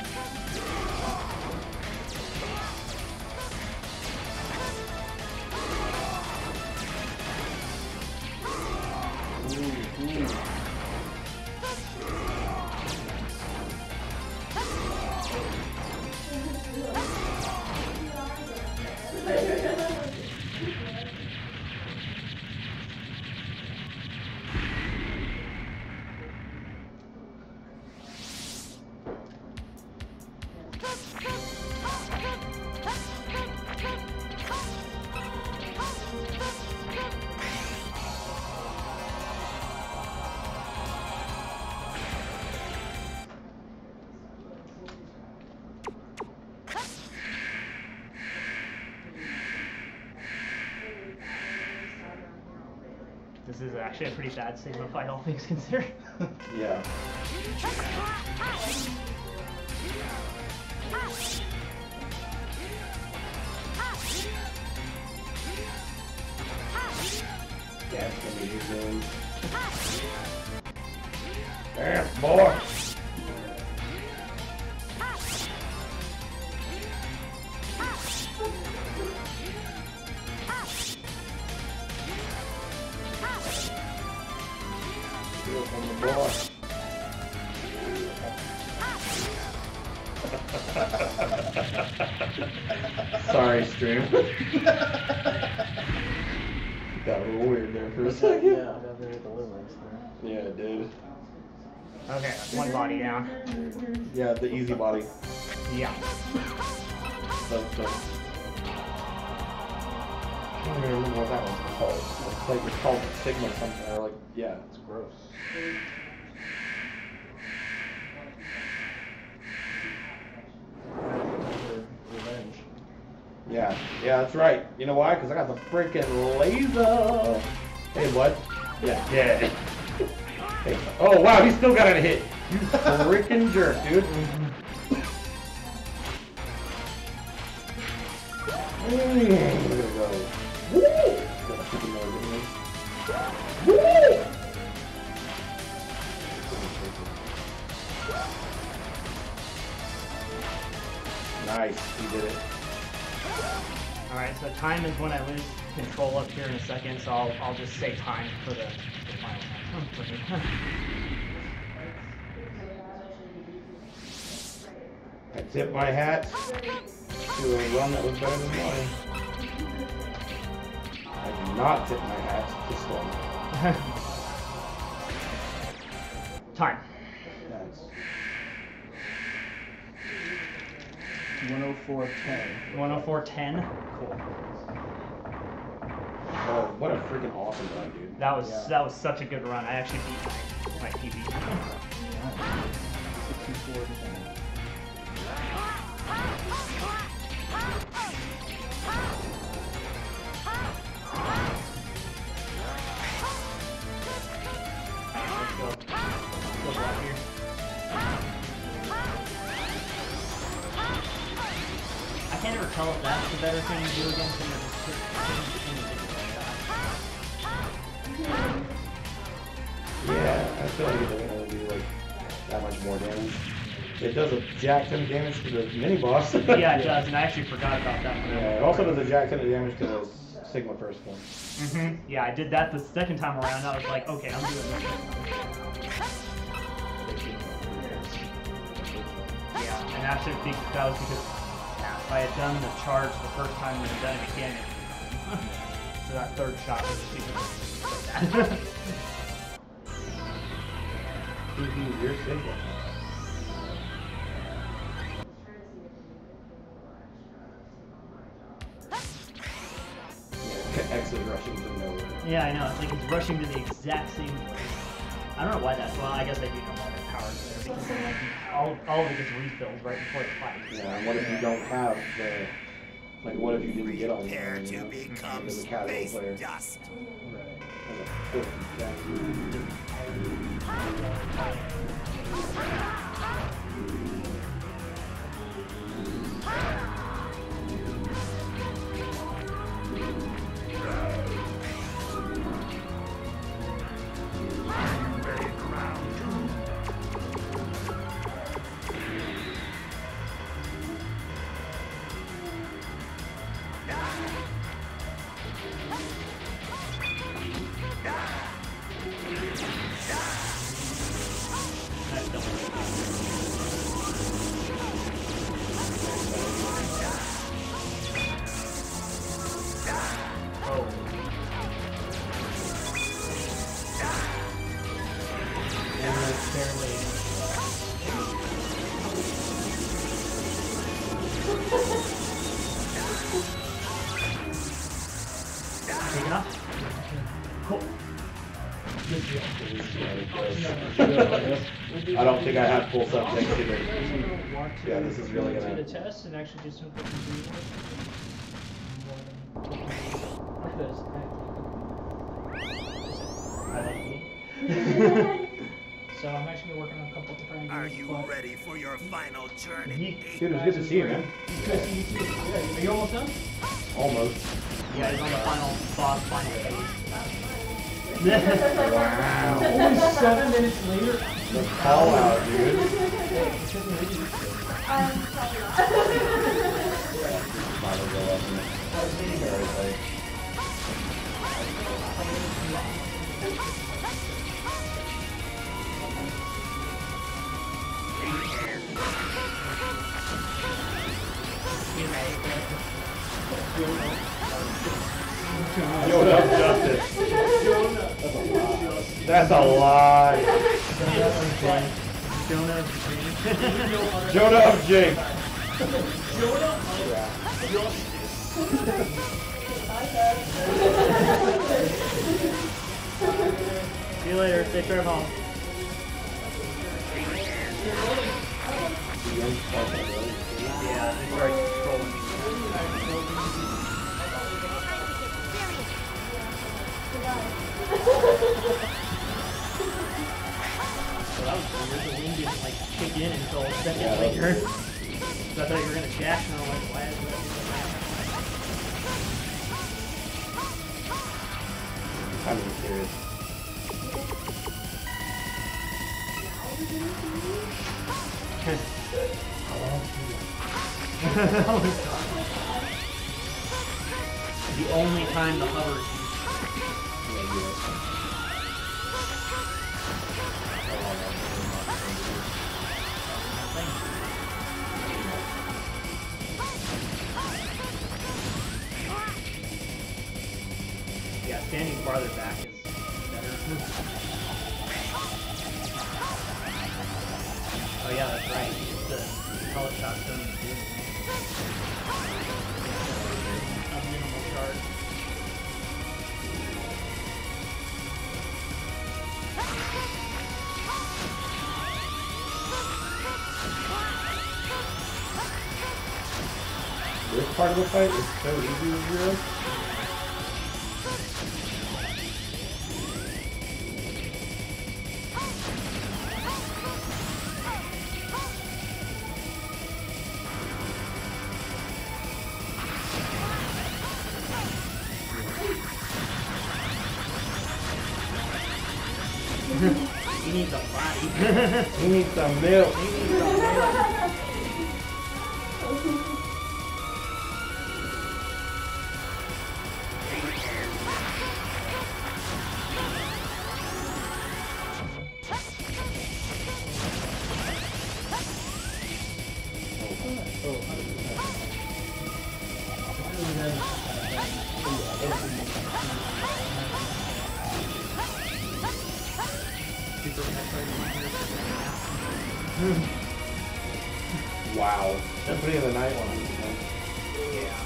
This is actually a pretty bad Sigma fight, all things considered. Yeah. Yeah, it's gonna be good. Damn, boy! From the boy. Sorry, stream. Got a little weird there for a second. Yeah, I got very deliverance there. Yeah, it did. Okay, that's 1 body down. Yeah, the easy body. Yeah. I don't even remember what that one's called. It's like it's called Sigma something, or like, yeah, it's gross. Revenge. Yeah, that's right. You know why? Because I got the freaking laser. Hey, bud. Yeah, dead. Hey. Oh, wow, he still got a hit. You freaking jerk, dude. We're gonna go. Woo! Woo! Nice, he did it. Alright, so time is when I lose control up here in a second, so I'll just say time for the final time. I tip my hat to a run that was better than mine. I do not tip my hat to Storm. Time. That's 104.10. 104.10. Cool. oh, what a freaking awesome run, dude. That was such a good run. I actually beat my PB. 64%. I can't ever tell if that's the better thing to do against him or just Yeah, I feel like it doesn't really do like that much more damage. It does a jack ton of damage to the mini boss. Yeah, it does, and I actually forgot about that one. Yeah, it also does a jack ton of damage to the Sigma first one. Yeah, I did that the second time around. I was like, okay, I'm doing this. Yeah, and actually that was because if I had done the charge the first time and then done it again, so that third shot was even Who's your Sigma? X is rushing to nowhere. Yeah, I know. It's like he's rushing to the exact same place. I don't know why that's. Well, I guess I do know why their powers there because then, like all of it gets refilled right before the fight. Yeah, and what if you don't have the, like, what if you didn't get on there, you know, as a casual player? Dust. As a filthy I don't think I have full subject either. Yeah, this is really gonna. The test and actually do some quick review. So I'm actually working on a couple different Are ideas. you ready for your final journey? Dude, it was good to see you, man. Are you almost done? Almost. Yeah, he's on the final boss, final phase. Wow. Only 7 minutes later. The call out, dude. Yoda of Justice. That's a lie. Jonah of Jonah of Jake. See you later. Safe drive home. Yeah, they started trolling me. So that was weird. The wind didn't like kick in until a second later. So I thought you were gonna dash, and I'm like, why is that? I'm really serious. The only time the hover is yeah, standing farther back is better. yeah, that's right. The pellet shots don't even do anything. A minimal charge. This part of the fight is so easy with Zero. He needs a body. He needs some milk. He needs some milk. Wow. Somebody in the night one. Yeah.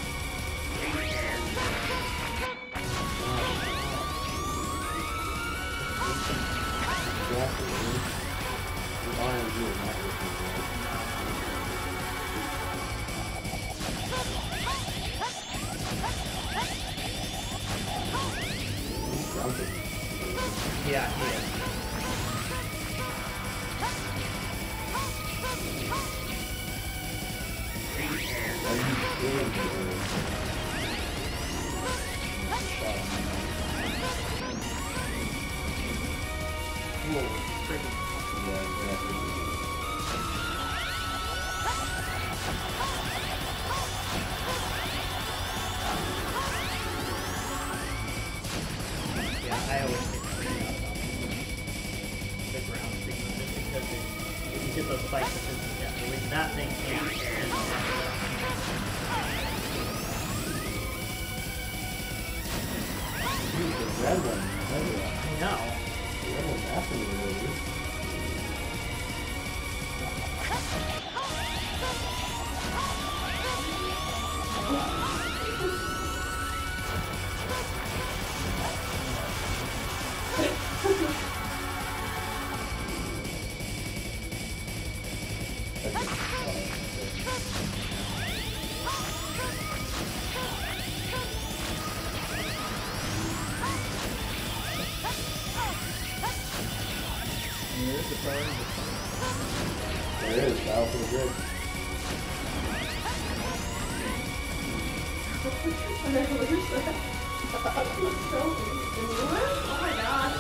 Yeah, he is. Yeah, I always get the ground signal just because if you get those spikes, it's instant death. When that thing hits, it's instant death. The red one. No. The red one's after me already. There is, battle for the grid. And then what is that? Oh my god.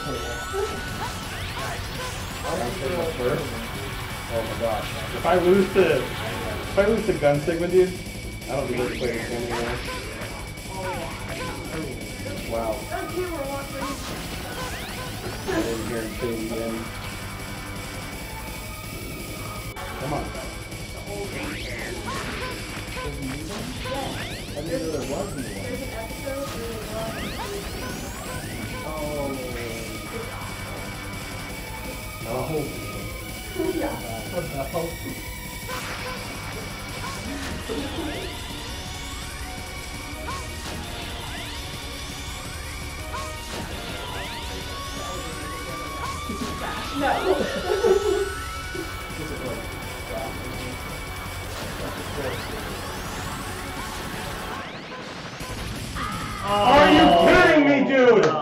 Oh my gosh. If I lose the gun sigma, dude, I don't think we're playing this game anymore. Wow. I didn't hear him say it again. Come on. I didn't know there was one. There's an episode where Oh. yeah. No. Are you kidding me, dude? No.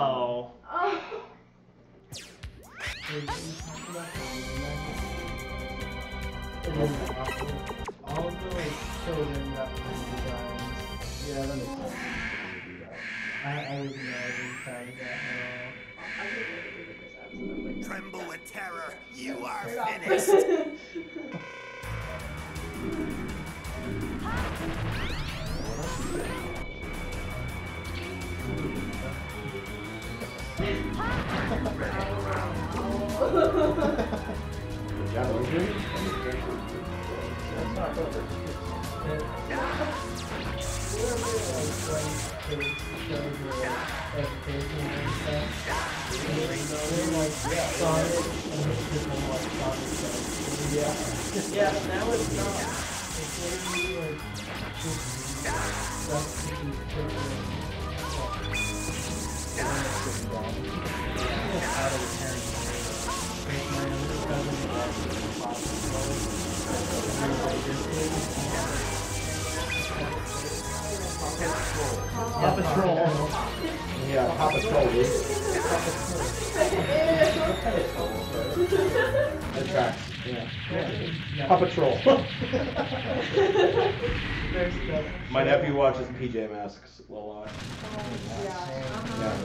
All the like children got designs. Yeah, that makes sense. I was not even trying that at all. Tremble with terror. You are finished. Yeah. Yeah, now it's not. It's literally like just stuff to do Out of the parent. my younger cousin was in the hospital. Yeah, Patrol. Yeah, Papa Troll, dude. That tracks. Yeah. Papa Troll. My nephew watches PJ Masks a lot. Yeah.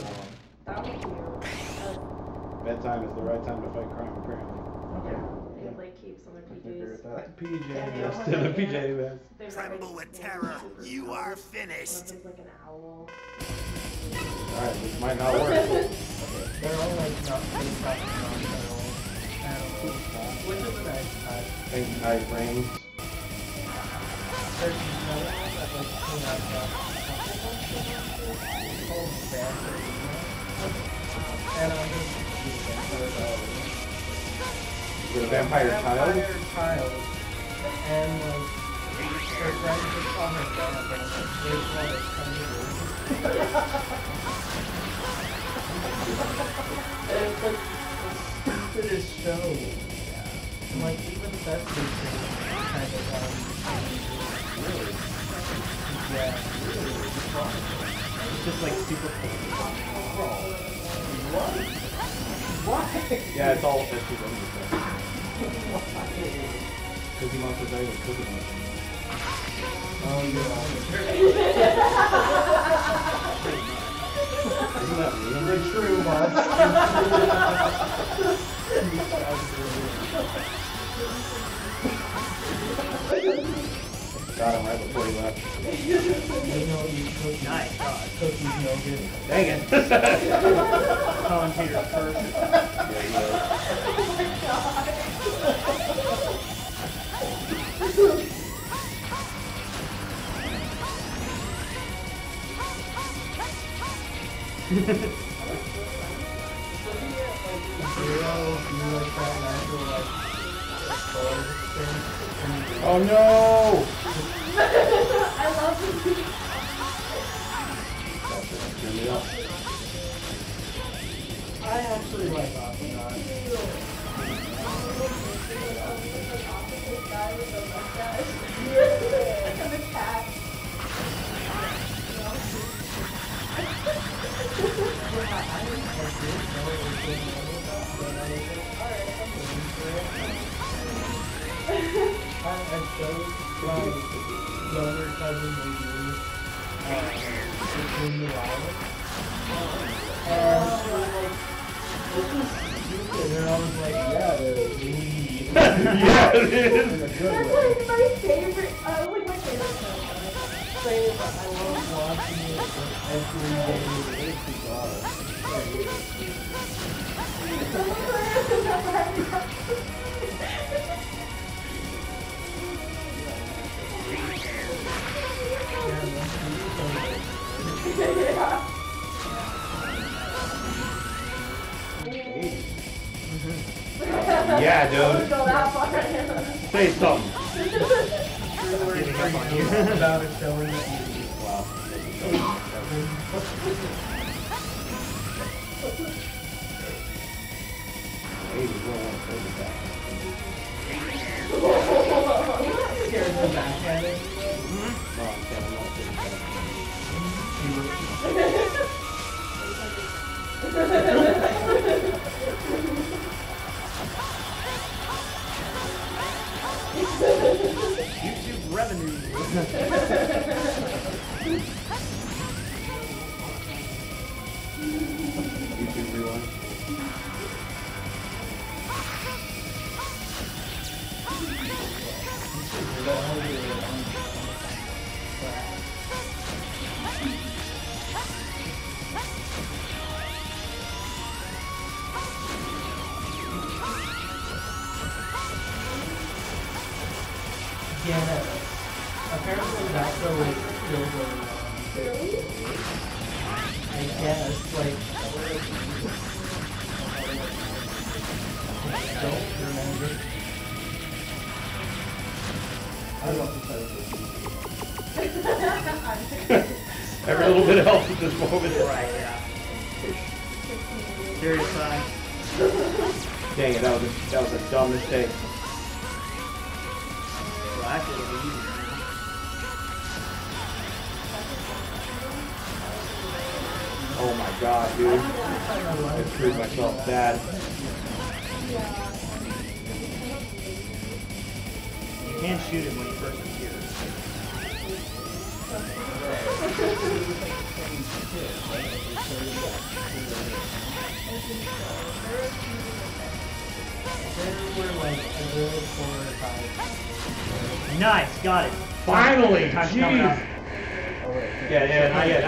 Bedtime is the right time to fight crime, apparently. Okay. They like keep some of I agree with PJs. that. PJ Masks. The PJ Masks. Tremble with terror. You are finished. There's like an owl. Alright, this might not work. They're all like not pretty tough animals. Which is a nice type. Think night rings. There's another one that like came out of called Vampire. And I'm just The vampire child. Vampire child. And like her friends just call her vamp, and I'm like, here's what it's coming to. And it's like the stupidest show. And like even the best thing kind of really? Yeah, really. It's just like super cool. What? Why? Yeah, it's all that's his own stuff. Cookie Monster's not even Cookie Monster. Oh, yeah. Isn't that real? The true monster. Got him right before he left. You know, you cookies. Nice. Cookies no good. Dang it. Commentator first. Yeah, he is. Oh no! I love it. Turn it up. I actually like Aquanaut. Opposite guy with the mustache. And the cat. I showed my younger cousin maybe between the hours. And she was like, this is stupid. And I was like, yeah, it is. Yeah, it is. In a good That's way. like my favorite. Like my favorite show. Saying that I love watching it every day. It's bizarre. Yeah, dude. Go that far. Say something. About a show in the Wow. Hey, we don't want to play with that. Scared the back at it. No, I'm saying I'm not playing with YouTube revenue. YouTube rewind. Yeah. Apparently that show is still going on. Really? I guess, like, I don't remember. I want to try to Every little bit helps at this moment. Right, yeah. Serious time. Dang it, that was a dumb mistake. Well, actually, it'll be easier now. Oh my god, dude. I screwed myself bad. You can shoot him when he first appears. Nice, got it. Finally! Time's coming Jeez! up. Yeah, not yet.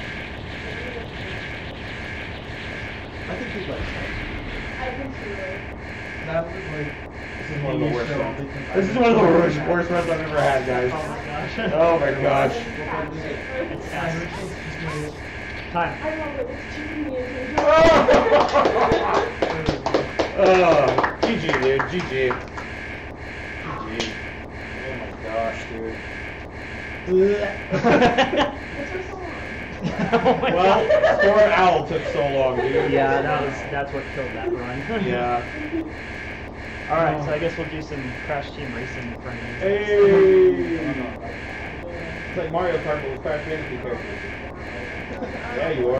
I think he's like, I can see it. that was like, This is one of the worst runs. This is one of the worst runs I've ever had, guys. Oh my gosh. Oh my gosh. It's fast. Time. I love it. It's cheating me into Oh, GG, dude. GG. Oh my gosh, dude. It took so long. Oh my Well, God. Storm Owl took so long, dude. Yeah, that's what killed that run. Yeah. Alright, so I guess we'll do some Crash Team Racing in front of you. Hey! It's like Mario Kart, but with Crash Bandicoot characters. Yeah, you are.